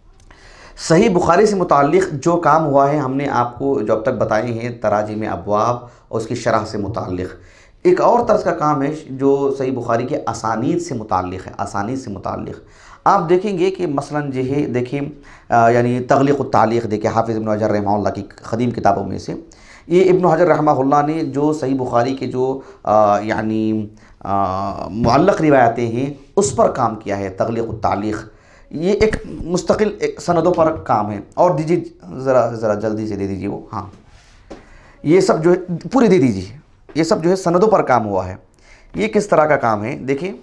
सही बुखारी से मुताल्लिक़ जो काम हुआ है हमने आपको जो अब तक बताए हैं तराजी में अबवाब और उसकी शरह से मुताल्लिक़। एक और तरह का काम है जो सही बुखारी के असानीद से मुताल्लिक़ है। असानीद से मुताल्लिक़ आप देखेंगे कि मसलन जो है देखिए यानी तग़लीक़ उत-तालीक़ देखिए हाफ़िज़ इब्न हजर रहमहुल्लाह की ख़दीम किताबों में से ये इब्न हजर रहमहुल्लाह ने जो सही बुखारी के जो आ, यानी मुअल्लक़ रिवायतें हैं उस पर काम किया है। तग़लीक़ उत-तालीक़ ये एक मुस्तकिल एक सनदों पर काम है। और दीजिए ज़रा ज़रा जल्दी से दे दीजिए वो, हाँ ये सब जो है पूरी दे दीजिए, ये सब जो है सनदों पर काम हुआ है। ये किस तरह का काम है देखिए,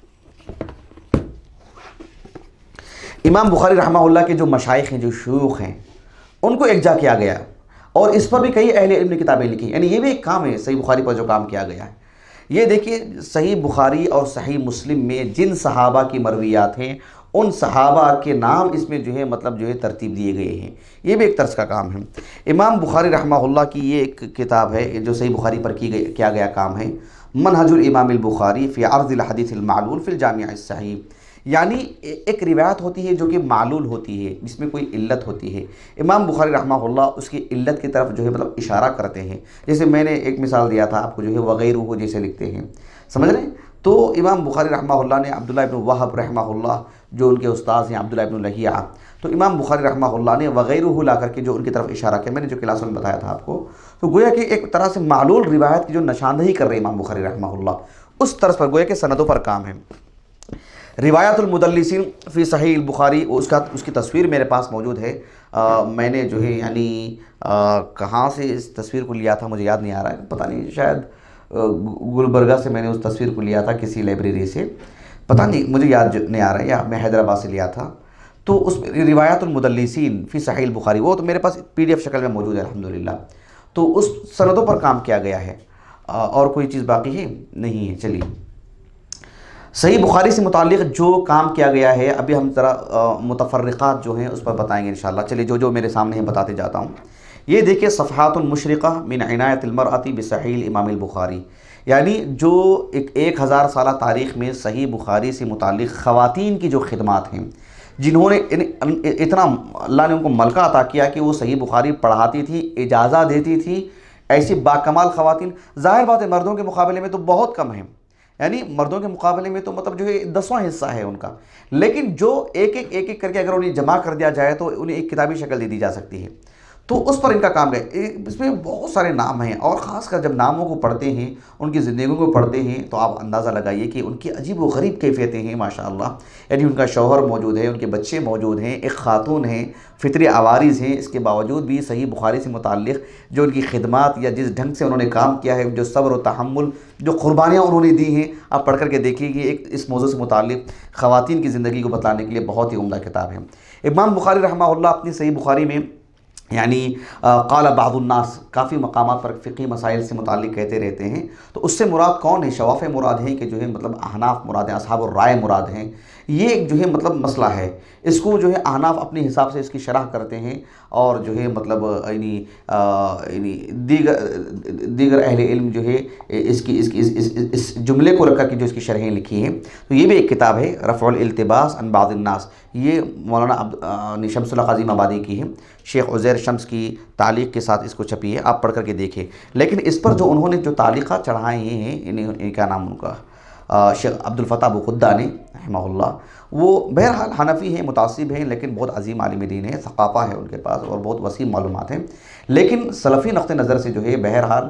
इमाम बुखारी रहमहुल्लाह के जो मशाइख़ हैं, जो शयूख़ हैं, उनको एकजा किया गया और इस पर भी कई अहले इल्म ने किताबें लिखी। यानी ये भी एक काम है सही बुखारी पर जो काम किया गया है। ये देखिए सही बुखारी और सही मुस्लिम में जिन सहाबा की मरवियात हैं उन सहाबा के नाम इसमें जो है मतलब जो है तरतीब दिए गए हैं। ये भी एक तर्ज का काम है। इमाम बुखारी रहमहुल्लाह की ये एक किताब है जो सही बुखारी पर की गई किया गया काम है। मनहजुल इमाम बुखारी फ़ी अर्ज़िल हदीसिल मालूल फ़िल जामिअ अस्सहीह, यानी एक रिवायत होती है जो कि मालूल होती है, जिसमें कोई इल्लत होती है, इमाम बुखारी रहमहुल्लाह उसकी इल्लत की तरफ जो है मतलब इशारा करते हैं। जैसे मैंने एक मिसाल दिया था आपको, जो है वगैरह जैसे लिखते हैं, समझ रहे हैं। तो इमाम बुखारी रहमहुल्लाह ने अब्दुल्ला इब्न वहब रहमहुल्लाह जो उनके उस्ताद हैं, अब्दुल्ला इब्न लहिया, तो इमाम बुखारी रहमहुल्लाह ने वगैरह ला करके जो उनकी तरफ इशारा किया, मैंने जो क्लासों में बताया था आपको, तो गोया कि एक तरह से मालूल रिवायत की जो निशानदही कर रहे हैं इमाम बुखारी रहमहुल्लाह, उस तर्ज पर गोया कि सनदों पर काम है। रिवायतुल मुदल्लिसीन फ़ी सहीह बुखारी, उसका उसकी तस्वीर मेरे पास मौजूद है। आ, मैंने जो है यानी कहाँ से इस तस्वीर को लिया था मुझे याद नहीं आ रहा है, पता नहीं, शायद गुलबर्गा से मैंने उस तस्वीर को लिया था, किसी लाइब्रेरी से, पता नहीं, मुझे याद नहीं आ रहा है, या मैं हैदराबाद से लिया था। तो उस रिवायतुल मुदल्लिसीन फ़ी सहीह बुखारी, वो तो मेरे पास पी डी एफ शक्ल में मौजूद है अल्हम्दुलिल्लाह। तो उस सनदों पर काम किया गया है, आ, और कोई चीज़ बाकी है नहीं है। चलिए, सही बुखारी से मुताल्लिक़ जो काम किया गया है, अभी हम ज़रा मुतफ़र्रिक़ात जो हैं उस पर बताएंगे इंशाअल्लाह। चलिए, जो जो मेरे सामने है बताते जाता हूँ। ये देखिए, सफ़हातुल मुशरिक़ा मिन इनायतिल मरअति बिसहीह इमाम बुखारी, यानी जो एक एक हज़ार साल तारीख़ में सही बुखारी से मुताल्लिक़ ख़वातीन की जो खिदमात हैं, जिन्होंने इतना अल्लाह ने उनको मलका अता किया कि वो सही बुखारी पढ़ाती थी, इजाज़ा देती थी, ऐसी बाकमाल ख़वातीन। ज़ाहिर बात है मर्दों के मुकाबले में तो बहुत कम है, यानी मर्दों के मुकाबले में तो मतलब जो है दसवां हिस्सा है उनका, लेकिन जो एक एक एक एक करके अगर उन्हें जमा कर दिया जाए तो उन्हें एक किताबी शक्ल दे दी जा सकती है। तो उस पर इनका काम है। इसमें बहुत सारे नाम हैं, और ख़ासकर जब नामों को पढ़ते हैं, उनकी ज़िंदगी को पढ़ते हैं, तो आप अंदाज़ा लगाइए कि उनकी अजीब व गरीब कैफियतें हैं माशाअल्लाह। यानी उनका शौहर मौजूद है, उनके बच्चे मौजूद हैं, एक ख़ातून हैं, फ़ितरी आवारिज़ हैं, इसके बावजूद भी सही बुखारी से मुताल्लिक़ जो उनकी खिदमात या जिस ढंग से उन्होंने काम किया है, जो सब्र व तहम्मुल, जो क़ुरबानियाँ उन्होंने दी हैं, आप पढ़ कर के देखिए कि एक इस मौजू से मुताल्लिक़ ख़वातीन की ज़िंदगी को बतलाने के लिए बहुत ही उम्दा किताब है। इमाम बुखारी रहमहुल्लाह अपनी सही बुखारी में यानी क़ाल बाज़ुन्नास, काफ़ी मकामात पर फ़िक़ही मसाइल से मुताल्लिक़ कहते रहते हैं। तो उससे मुराद कौन है? शवाफ़ मुराद हैं कि जो है मतलब अहनाफ़ मुराद हैं, असहाबुर राय मुराद हैं। ये एक जो है मतलब मसला है, इसको जो है अहनाफ़ अपने हिसाब से इसकी शरह करते हैं, और जो है मतलब यानी यानी दीगर दीगर अहले इल्म जो है इसकी इसकी इस, इस, इस, इस जुमले को रख कर के जो इसकी शरहें लिखी हैं। तो ये भी एक किताब है, रफ़उल इल्तिबास अन बाज़िन्नास, ये मौलाना शम्सुल क़ाज़िम आबादी की है, शेख उज़ैर शम्स की तालीक़ के साथ इसको छपी है, आप पढ़ कर के देखिए। लेकिन इस पर जो उन्होंने जो तालीक़ात चढ़ाए हैं, इन्हें क्या नाम उनका, शेख अब्दुल फ़त्ताह बुख़ुद्दा ने रहमहुल्लाह, वो बहरहाल हनफ़ी हैं, मुतासिब हैं, लेकिन बहुत अजीम आलिम दीन है, सक़ाफ़ा है उनके पास और बहुत वसीम मालूमात हैं। लेकिन सलफ़ी नक़्ते नज़र से जो है बहरहाल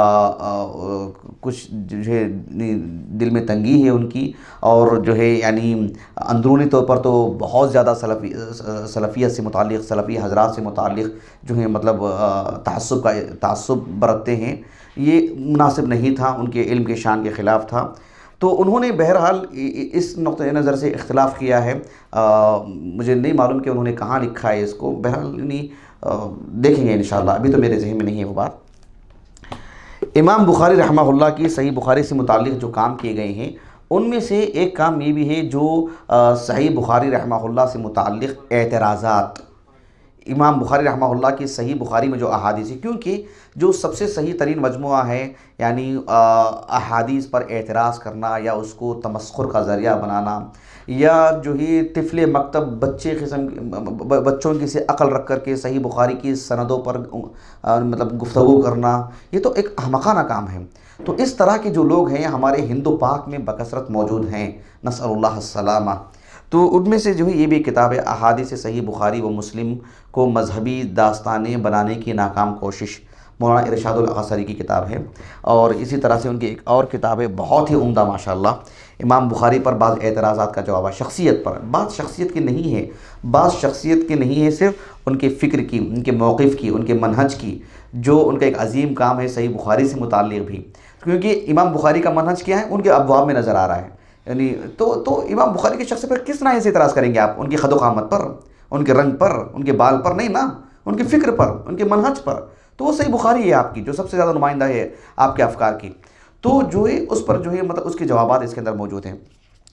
कुछ जो है दिल में तंगी है उनकी, और जो है यानी अंदरूनी तौर पर तो बहुत ज़्यादा सलफ़ी सलफ़ियत से मुताल्लिक़, सलफ़ी हज़रात से मुताल्लिक़ जो है मतलब तअस्सुब का तअस्सुब बरतते हैं। ये मुनासिब नहीं था, उनके इल्म के शान के ख़िलाफ़ था। तो उन्होंने बहरहाल इस नुक़्ते नज़र से इख्तिलाफ़ किया है। आ, मुझे नहीं मालूम कि उन्होंने कहाँ लिखा है इसको, बहरहाल नहीं देखेंगे इंशाअल्लाह, अभी तो मेरे ज़हन में नहीं है वो बात। इमाम बुखारी रहमहुल्लाह की सही बुखारी से मुताल्लिक़ जो काम किए गए हैं, उनमें से एक काम ये भी है जो आ, सही बुखारी रहमहुल्लाह से मुताल्लिक़ एतराज़ात, इमाम बुखारी रहमहुल्लाह की सही बुखारी में जो अहादीस है, क्योंकि जो सबसे सही तरीन मजमुआ है, यानी अहादीस पर एतराज़ करना या उसको तमस्खुर का ज़रिया बनाना, या जो ही तिफ़ले मकतब बच्चे किस्म बच्चों की से अक़ल रख कर के सही बुखारी की सनदों पर आ, मतलब गुफ्तगू करना, ये तो एक अहमकाना काम है। तो इस तरह के जो लोग हैं हमारे हिंदू पाक में बकसरत मौजूद हैं, नसअलुल्लाह अस्सलामा। तो उनमें से जो है ये भी किताब है, अहादीस सही बुखारी व मुस्लिम को मजहबी दास्तानें बनाने की नाकाम कोशिश, मौलाना इरशादुल अक़सरी की किताब है। और इसी तरह से उनकी एक और किताब है बहुत ही उम्दा माशाअल्लाह, इमाम बुखारी पर बाज़ एतराज़ात का जवाब है। शख्सियत पर बात शख्सियत की नहीं है, बात शख्सियत की नहीं है, सिर्फ उनके फ़िक्र की, उनके मौक़िफ़ की, उनके मनहज की, जो उनका एक अजीम काम है सही बुखारी से मुताल्लिक़ भी। क्योंकि इमाम बुखारी का मनहज क्या है, उनके अब्वाब में नज़र आ रहा है। यानी तो तो इमाम बुखारी के शख्स पर किस तरह से इतराज़ करेंगे आप? उनकी खदोखामत पर, उनके रंग पर, उनके बाल पर नहीं ना, उनके फ़िक्र पर, उनके मनहज पर। तो वो सही बुखारी है आपकी, जो सबसे ज़्यादा नुमाइंदा है आपके अफ़कार की। तो जो है उस पर जो है मतलब उसके जवाबात इसके अंदर मौजूद हैं।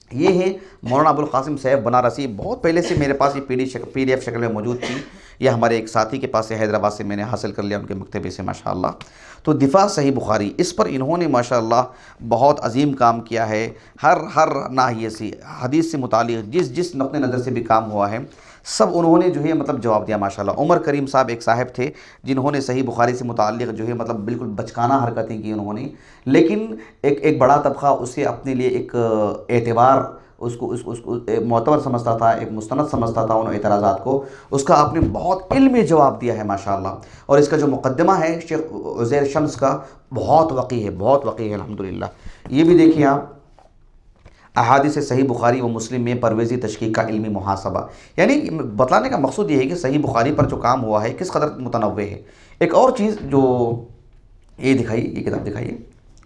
ये है मौलाना अबुल कासिम सैफ बनारसी। बहुत पहले से मेरे पास ये P D P D F शक्ल में मौजूद थी। यह हमारे एक साथी के पास से हैदराबाद से मैंने हासिल कर लिया, उनके मकतबे से माशाअल्लाह। तो दिफा सही बुखारी, इस पर इन्होंने माशाअल्लाह बहुत अजीम काम किया है। हर हर नाहिए से हदीस से मुतालिक जिस जिस नुक्ते नज़र से भी काम हुआ है सब उन्होंने जो है मतलब जवाब दिया माशाअल्लाह। उमर करीम साहब एक साहब थे जिन्होंने सही बुखारी से मुताल्लिक़ जो है मतलब बिल्कुल बचकाना हरकतें की उन्होंने, लेकिन एक एक बड़ा तबक़ा उसे अपने लिए एक एतबार उसको उस उसको मोतबर समझता था, एक मुस्तनद समझता था उन एतराज़ात को। उसका आपने बहुत इल्मी जवाब दिया है माशाअल्लाह। और इसका जो मुक़द्दमा है शेख उज़ैर शम्स का बहुत वक़ी है, बहुत वक़ी है अल्हम्दुलिल्लाह। ये भी देखिए आप, अहादीस सही बुखारी व मुस्लिम में परवेज़ी तशकीक का इल्मी मुहासबा। यानी बतलाने का मकसूद ये है कि सही बुखारी पर जो काम हुआ है किस कदर मुतनव्वे है। एक और चीज़ जो ये दिखाइए, ये किताब दिखाइए,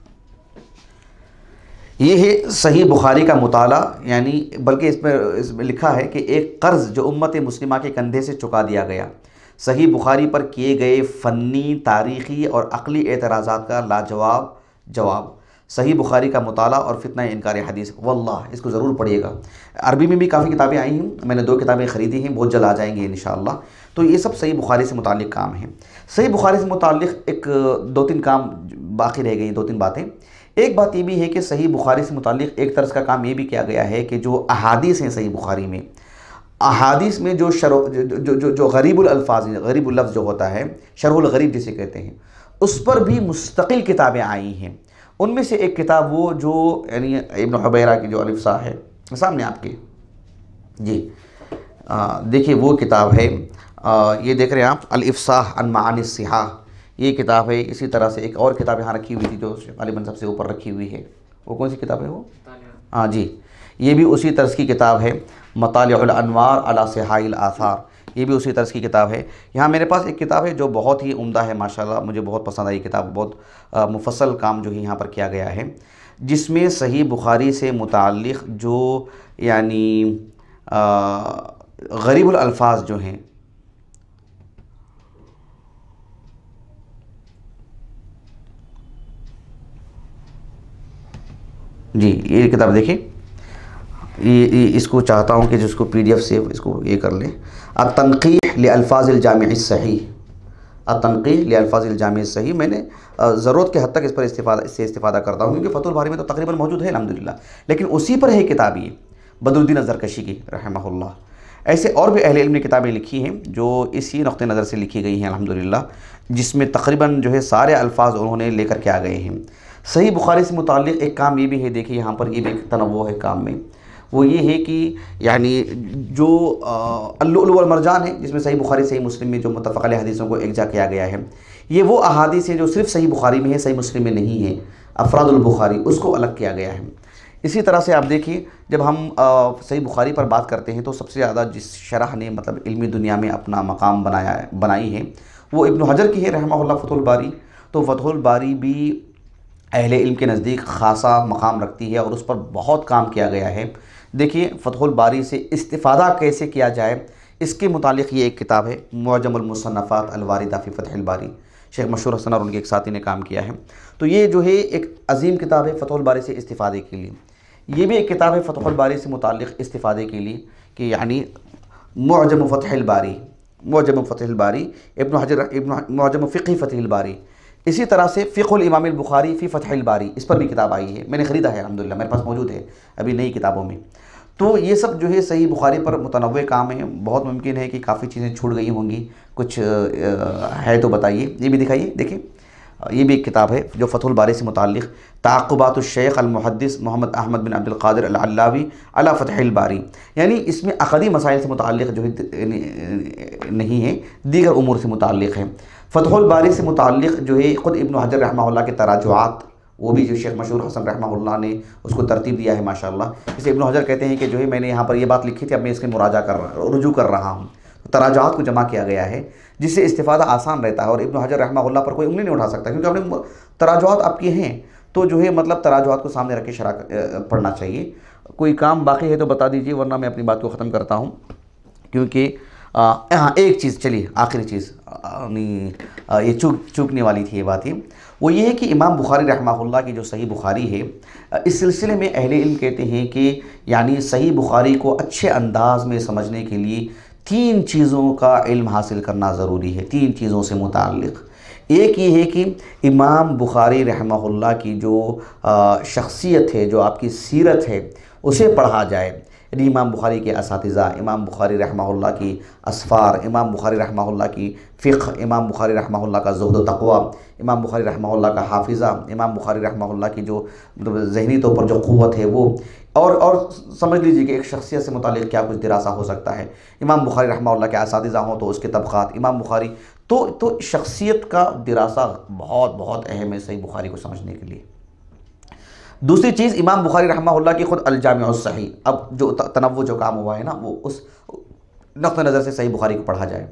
ये है सही बुखारी का मुताला। यानी बल्कि इसमें इसमें लिखा है कि एक कर्ज़ जो उम्मत मुस्लिमा के कंधे से चुका दिया गया, सही बुखारी पर किए गए फ़नी, तारीख़ी और अक़ली एतराज़ात का लाजवाब जवाब। सही बुखारी का मुताला और फितना इनकार हदीस, वल्लाह इसको ज़रूर पढ़िएगा। अरबी में भी काफ़ी किताबें आई हैं, मैंने दो किताबें ख़रीदी हैं, बहुत जल्द आ जाएंगी इंशाअल्लाह। तो ये सब सही बुखारी से मुताल्लिक़ काम है। सही बुखारी से मुताल्लिक़ एक दो तीन काम बाकी रह गई, दो तीन बातें। एक बात ये भी है कि सही बुखारी से मुताल्लिक़ एक तरह का काम ये भी किया गया है कि जो अहादीस हैं सही बुखारी में, अहादीस में जो शर जो जो जो गरीबुल अल्फाज हैं, गरीबुल लफ्ज़ जो होता है, शरहुल गरीब जिसे कहते हैं, उस पर भी मुस्तकिल किताबें आई हैं। उनमें से एक किताब वो जो यानी इब्न हुबैरा की जो अलिफ़सा है सामने आपके जी, देखिए वो किताब है, आ, ये देख रहे हैं आप, अल-इफ़्साह अन मानी सिहाह, ये किताब है। इसी तरह से एक और किताब यहाँ रखी हुई थी जो गालिबन सबसे ऊपर रखी हुई है, वो कौन सी किताब है वो? हाँ जी, ये भी उसी तरह की किताब है, मतालिउल अनवार अला सिहाइल आसार, ये भी उसी तरह की किताब है। यहाँ मेरे पास एक किताब है जो बहुत ही उम्दा है माशाल्लाह, मुझे बहुत पसंद आई किताब। बहुत मुफस्सल काम जो है यहाँ पर किया गया है, जिसमें सही बुखारी से मुताल्लिक़ जो यानी गरीबुल अल्फाज जो हैं, जी ये किताब देखिए, ये, ये इसको चाहता हूँ कि जिसको पीडीएफ से इसको ये कर लें। अत-तनक़ीह लिअल्फ़ाज़िल जामिअ सही, अत-तनक़ीह लिअल्फ़ाज़िल जामिअ सही, मैंने ज़रूरत के हद तक इस पर इस्तिफ़ादा इससे इस्तिफ़ादा करता हूँ क्योंकि फ़तहुल बारी में तो तकरीबन मौजूद है अल्हम्दुलिल्लाह, लेकिन उसी पर है किताब ये बदरुद्दीन ज़रकशी की रहमहुल्लाह। ऐसे और भी अहले इल्म ने किताबें लिखी हैं जो इसी नुक़्ते नज़र से लिखी गई हैं अल्हम्दुलिल्लाह, जिसमें तकरीबन जो है सारे अल्फाज उन्होंने लेकर के आ गए हैं। सही बुखारी से मुताल्लिक़ एक काम ये भी है, देखिए यहाँ पर ये भी एक तनव्वु है काम में, वो ये है कि यानी जो अल-लुअलु वल मरजान है जिसमें सही बुखारी सही मुस्लिम में जो मुत्तफ़क़ अलैह हदीसों को एकजा किया गया है, ये वो अहादीस हैं जो सिर्फ़ सही बुखारी में है, सही मुस्लिम में नहीं है। अफ़रादुल बुखारी उसको अलग किया गया है। इसी तरह से आप देखिए, जब हम आ, सही बुखारी पर बात करते हैं तो सबसे ज़्यादा जिस शरह ने मतलब इल्मी दुनिया में अपना मकाम बनाया बनाई है वो इब्न हजर की है रहमहुल्लाह, फ़तहुल बारी। तो फ़तहुल बारी भी अहले इल्म के नज़दीक ख़ासा मकाम रखती है और उस पर बहुत काम किया गया है। देखिए फ़तहुल बारी से इस्तिफ़ादा कैसे किया जाए इसके मुतालिक ये एक किताब है, मुअज्जमुल मुसन्नफ़ात अल वारिदा फ़ी फ़तहुल बारी, शेख मशहूर हसन और उनके एक साथी ने काम किया है। तो ये जो है एक अजीम किताब है फ़तहुल बारी से इस्तिफ़ादे के लिए। ये भी एक किताब है फ़तहुल बारी से मुतालिक इस्तिफ़ादे के लिए कि यानी मुअज्जम फ़तहुल बारी, मुअज्जम फ़तहुल बारी, इब्न हजर इब्न मुअज्जम फ़िक़्ह फ़तहुल बारी। इसी तरह से फ़िक़्हुल इमाम बुखारी फ़ी फ़तहुल बारी, इस पर भी किताब आई है, मैंने ख़रीदा है अल्हम्दुलिल्लाह, मेरे पास मौजूद है अभी नई किताबों में। तो ये सब जो है सही बुखारी पर मुतनव्वे काम है। बहुत मुमकिन है कि काफ़ी चीज़ें छूट गई होंगी, कुछ है तो बताइए। ये भी दिखाइए, देखिए ये भी एक किताब है जो फ़तहुल बारी से मुताल्लिक़, ताक़ुबातुश शेख अल मुहद्दिस मोहम्मद अहमद बिन अब्दुल क़ादिर अल अल्लावी अला फ़तहुल बारी। यानी इसमें अक़दी मसाइल से मुताल्लिक़ जो है नहीं है, दीगर उमूर से मुताल्लिक़ है। फ़तहुल बारी से मुताल्लिक़ जो है ख़ुद इब्न हजर रहमहुल्लाह के तराजुआत, वो भी जो शेख मशहूर हसन रहमहुल्लाह ने उसको तरतीब दिया है माशाअल्लाह। इसे इब्न हजर कहते हैं कि जो है मैंने यहाँ पर ये बात लिखी थी, अब मैं इसके मुराजा कर रहा रुजू कर रहा हूँ। तो तराजुआत को जमा किया गया है जिससे इस्तिफ़ादा आसान रहता है और इब्न हजर रहमहुल्लाह पर कोई उंगली नहीं उठा सकता, क्योंकि आपने तराजुआत आपके हैं तो जो है मतलब तराजुआत को सामने रख के शरा पढ़ना चाहिए। कोई काम बाकी है तो बता दीजिए, वरना मैं अपनी बात को ख़त्म करता हूँ। क्योंकि हाँ एक चीज़, चलिए आखिरी चीज़ यानी ये चूक चूकने वाली थी ये बात ही, वो ये है कि इमाम बुखारी रहमहुल्लाह की जो सही बुखारी है, इस सिलसिले में अहले इल्म कहते हैं कि यानी सही बुखारी को अच्छे अंदाज में समझने के लिए तीन चीज़ों का इल्म हासिल करना ज़रूरी है, तीन चीज़ों से मुताल्लिक़। एक ये है कि इमाम बुखारी रहमहुल्लाह की जो शख्सियत है, जो आपकी सीरत है, उसे पढ़ा जाए। यानी इमाम बुखारी के असातिज़ा, इमाम बुखारी रहमहुल्लाह की असफ़ार, इमाम बुखारी रहमहुल्लाह की फ़िक़्ह, इमाम बुखारी रहमहुल्लाह का ज़ुहद व तक़वा, इमाम बुखारी रहमहुल्लाह का हाफ़िज़ा, इमाम बुखारी रहमहुल्लाह की जो मतलब ज़हनी तौर पर जो क़ुव्वत है वो, और और समझ लीजिए कि एक शख्सियत से मुतालिक क्या कुछ दिरासा हो सकता है। इमाम बुखारी रहमहुल्लाह के असातिज़ा हों तो उसके तबक़ात, इमाम बुखारी तो तो शख्सियत का दिरासा बहुत बहुत अहम है सही बुखारी को समझने के लिए। दूसरी चीज़, इमाम बुखारी रहमहुल्लाह की ख़ुद अल-जामिअ अस-सहीह, अब जो तनव्वु जो काम हुआ है ना, वो उस नक़्त नज़र से सही बुखारी को पढ़ा जाए।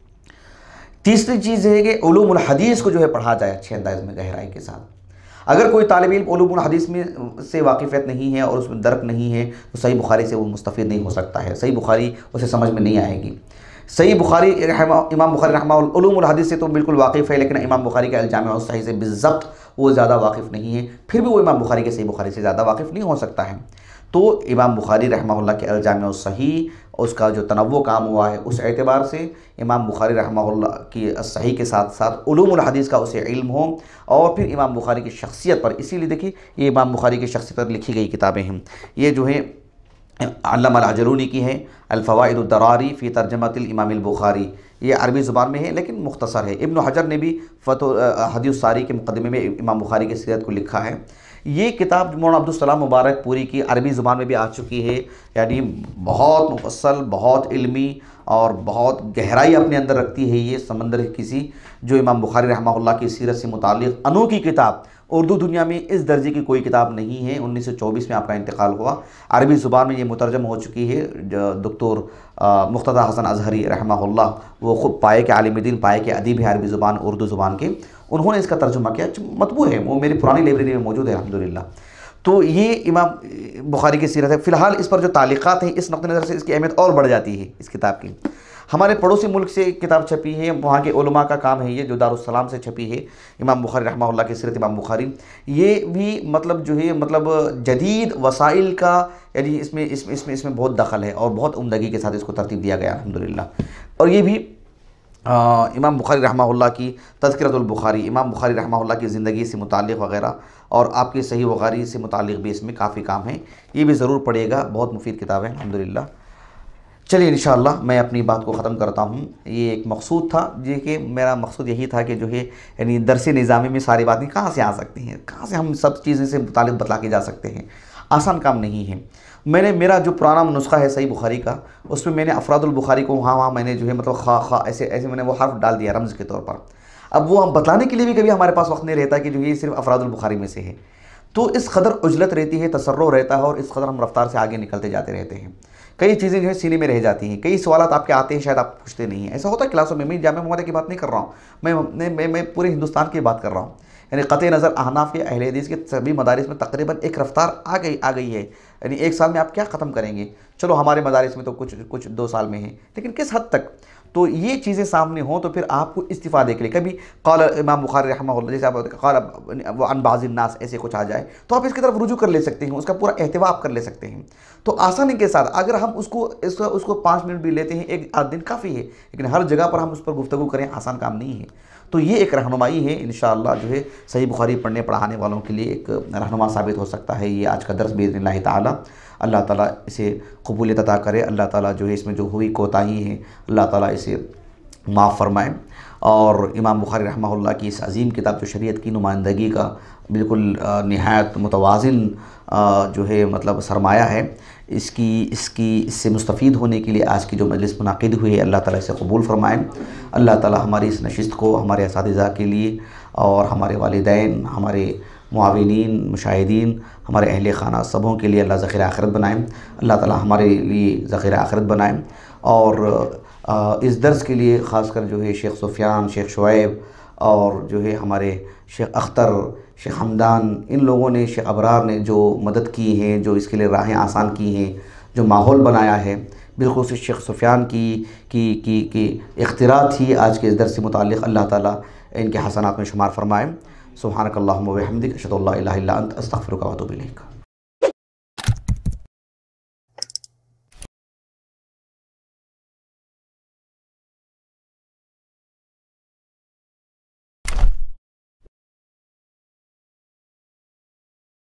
तीसरी चीज़ है कि उलूमुल हदीस को जो है पढ़ा जाए अच्छे अंदाज में, गहराई के साथ। अगर कोई तालिब इल्म उलूमुल हदीस में से वाकिफ़ियत नहीं है और उसमें दर्क नहीं है तो सही बुखारी से वो मुस्तफ़ीद नहीं हो सकता है, सही बुखारी उसे समझ में नहीं आएगी। सही बुखारी इमाम बुखारी रहमहुल्लाह उलूमुल हदीस से तो बिल्कुल वाकिफ़ है, लेकिन इमाम बुखारी के अल-जामिअ अस-सहीह से बिज़ब्त वो ज़्यादा वाकिफ़ नहीं है, फिर भी वो इमाम बुखारी के सही बुखारी से ज़्यादा वाकिफ़ नहीं हो सकता है। तो इमाम बुखारी रहमहुल्लाह के अल-जामिअ अस-सहीह, उसका जो तनव्वु काम हुआ है उस एतबार से इमाम बुखारी रहमहुल्लाह की सहीह के साथ साथ उलूमुल हदीस का उसे इल्म हो, और फिर इमाम बुखारी की शख्सियत पर, इसीलिए देखिए ये इमाम बुखारी की शख्सियत पर लिखी गई किताबें हैं। ये जो है अल्लामा अल-अजलूनी की है अल-फ़वाइद अद-दरारी फ़ी तर्जमतिल इमाम अल-बुखारी, ये अरबी ज़ुबान में है लेकिन मुख्तसर है। इब्न हजर ने भी फ़तह हदीस सारी के मुक़द्दिमे में इमाम बुखारी की सीरत को लिखा है। ये किताब मौलाना अब्दुल सलाम मुबारक पूरी की अरबी ज़ुबान में भी आ चुकी है, यानी बहुत मुफस्सल, बहुत इल्मी और बहुत गहराई अपने अंदर रखती है ये समंदर किसी, जो इमाम बुखारी रहमहुल्लाह की सीरत से मुताल्लिक़ अनोखी किताब। उर्दू दुनिया में इस दर्जे की कोई किताब नहीं है। उन्नीस सौ चौबीस में आपका इंतकाल हुआ, अरबी ज़ुबान में ये मुतरजम हो चुकी है। डॉक्टर मुक़्तदा हसन अज़हरी रहमहुल्लाह, वो ख़ुद पाए के आलिम दीन, पाए के अदीब है अरबी ज़ुबान उर्दू ज़ुबान के, उन्होंने इसका तर्जुमा किया, मतबू है, वो मेरी पुरानी लाइब्रेरी में मौजूद है अल्हम्दुलिल्लाह। तो ये इमाम बुखारी की सीरत है। फ़िलहाल इस पर जो तालीक़ात हैं, इस नक़्ते नज़र से इसकी अहमियत और बढ़ जाती है इस किताब की। हमारे पड़ोसी मुल्क से किताब छपी है, वहाँ के उलमा का काम है ये, जो दारुस्सलाम से छपी है, इमाम बुखारी रहमहुल्लाह की सीरत इमाम बुखारी। ये भी मतलब जो है मतलब जदीद वसाइल का, यानी इसमें इसमें इसमें इसमें बहुत दखल है और बहुत उम्दगी के साथ इसको तरतीब दिया गया अल्हम्दुलिल्लाह। और ये भी आ, इमाम बुखारी रहमहुल्लाह की तज़किरतुल बुखारी, इमाम बुखारी रहमहुल्लाह की ज़िंदगी से मुताल्लिक़ वग़ैरह और आपकी सही बुखारी से मुताल्लिक़ भी इसमें काफ़ी काम है। ये भी ज़रूर पढ़िएगा, बहुत मुफीद किताब है अल्हम्दुलिल्लाह। चलिए इंशाअल्लाह मैं अपनी बात को ख़त्म करता हूँ। ये एक मकसूद था, जी कि मेरा मकसूद यही था कि जो है यानी दरस निज़ामी में सारी बातें कहाँ से आ सकती हैं, कहाँ से हम सब चीज़ें से मुताल्लिक़ बतला के जा सकते हैं, आसान काम नहीं है। मैंने मेरा जो पुराना नुस्खा है सही बुखारी का, उसमें मैंने अफरादुल बुखारी को वहाँ वहाँ मैंने जो है मतलब खा खा ऐसे ऐसे मैंने वो हर्फ डाल दिया रमज़ के तौर पर। अब वो हम बतलाने के लिए भी कभी हमारे पास वक्त नहीं रहता कि जो ये सिर्फ अफरादुल बुखारी में से है, तो इस कदर उजलत रहती है, तसर्रो रहता है और इस कदर हम रफ्तार से आगे निकलते जाते रहते हैं। कई चीज़ें जो है सीने में रह जाती हैं, कई सवाल आपके आते हैं शायद आप पूछते नहीं हैं। ऐसा होता है क्लासों में। मैं जामिया मोहम्मदिया की बात नहीं कर रहा हूँ, मैं मैं मैं, मैं पूरे हिंदुस्तान की बात कर रहा हूँ। यानी क़तई नज़र अहनाफ के अहले हदीस के सभी मदारिस में तकरीबन एक रफ्तार आ गई आ गई है। यानी एक साल में आप क्या ख़त्म करेंगे, चलो हमारे मदारिस में तो कुछ कुछ दो साल में है, लेकिन किस हद तक। तो ये चीज़ें सामने हों तो फिर आपको इस्तिफ़ादे के लिए कभी क़ाल इमाम बुखारी रहमहुल्लाह, जैसे आप क़ाल व अन बाज़िन नास ऐसे कुछ आ जाए तो आप इसकी तरफ रुजू कर ले सकते हैं, उसका पूरा एहतिवा आप कर ले सकते हैं। तो आसानी के साथ अगर हम उसको इसको उसको पाँच मिनट भी लेते हैं, एक आध दिन काफ़ी है, लेकिन हर जगह पर हम उस पर गुफ्तगू करें आसान काम नहीं है। तो ये एक रहनुमाई है, इंशाअल्लाह जो है सही बुखारी पढ़ने पढ़ाने वालों के लिए एक रहनुमा साबित हो सकता है ये आज का दर्स बिइज़्निल्लाह ताला। अल्लाह ताला इसे कबूलियत अता करे, अल्लाह ताला जो है इसमें जो हुई कोताही है अल्लाह ताला इसे माफ़ फरमाए। और इमाम बुखारी रहमहुल्लाह की इस अज़ीम किताब जो शरीयत की नुमाइंदगी का बिल्कुल निहायत मुतवाज़िन जो है मतलब सरमाया है, इसकी इसकी इससे मुस्तफ़ीद होने के लिए आज की जो मजलिस मुनाक़िद हुई है अल्लाह ताला इसे कबूल फ़रमाएँ। अल्लाह ताला हमारी इस नशिस्त को हमारे असातिज़ा के लिए और हमारे वालिदैन, हमारे मुआविनीन, मुशाहिदीन, हमारे अहले खाना सबों के लिए अल्लाह ज़ख़ीरा आख़िरत बनाएँ। अल्लाह ताला हमारे लिए ज़ख़ीरा आख़िरत बनाएँ। और इस दर्स के लिए ख़ासकर जो है शेख सुफियान, शेख शुएब और जो है हमारे शेख अख्तर, शेख हमदान, इन लोगों ने, शेख अबरार ने जो मदद की है, जो इसके लिए राहें आसान की हैं, जो माहौल बनाया है, बिल्कुल से शेख सुफियान की की की की इख्तिरा थी आज के इस दर्स से मुताल्लिक़। अल्लाह ताला इनके हसनात में शुमार फरमाए। सुब्हानकल्लाहुम्मा व बिहम्दिक, अशहदु अल्ला इलाहा इल्ला अंत, अस्तगफिरुका व अतूबु इलैक।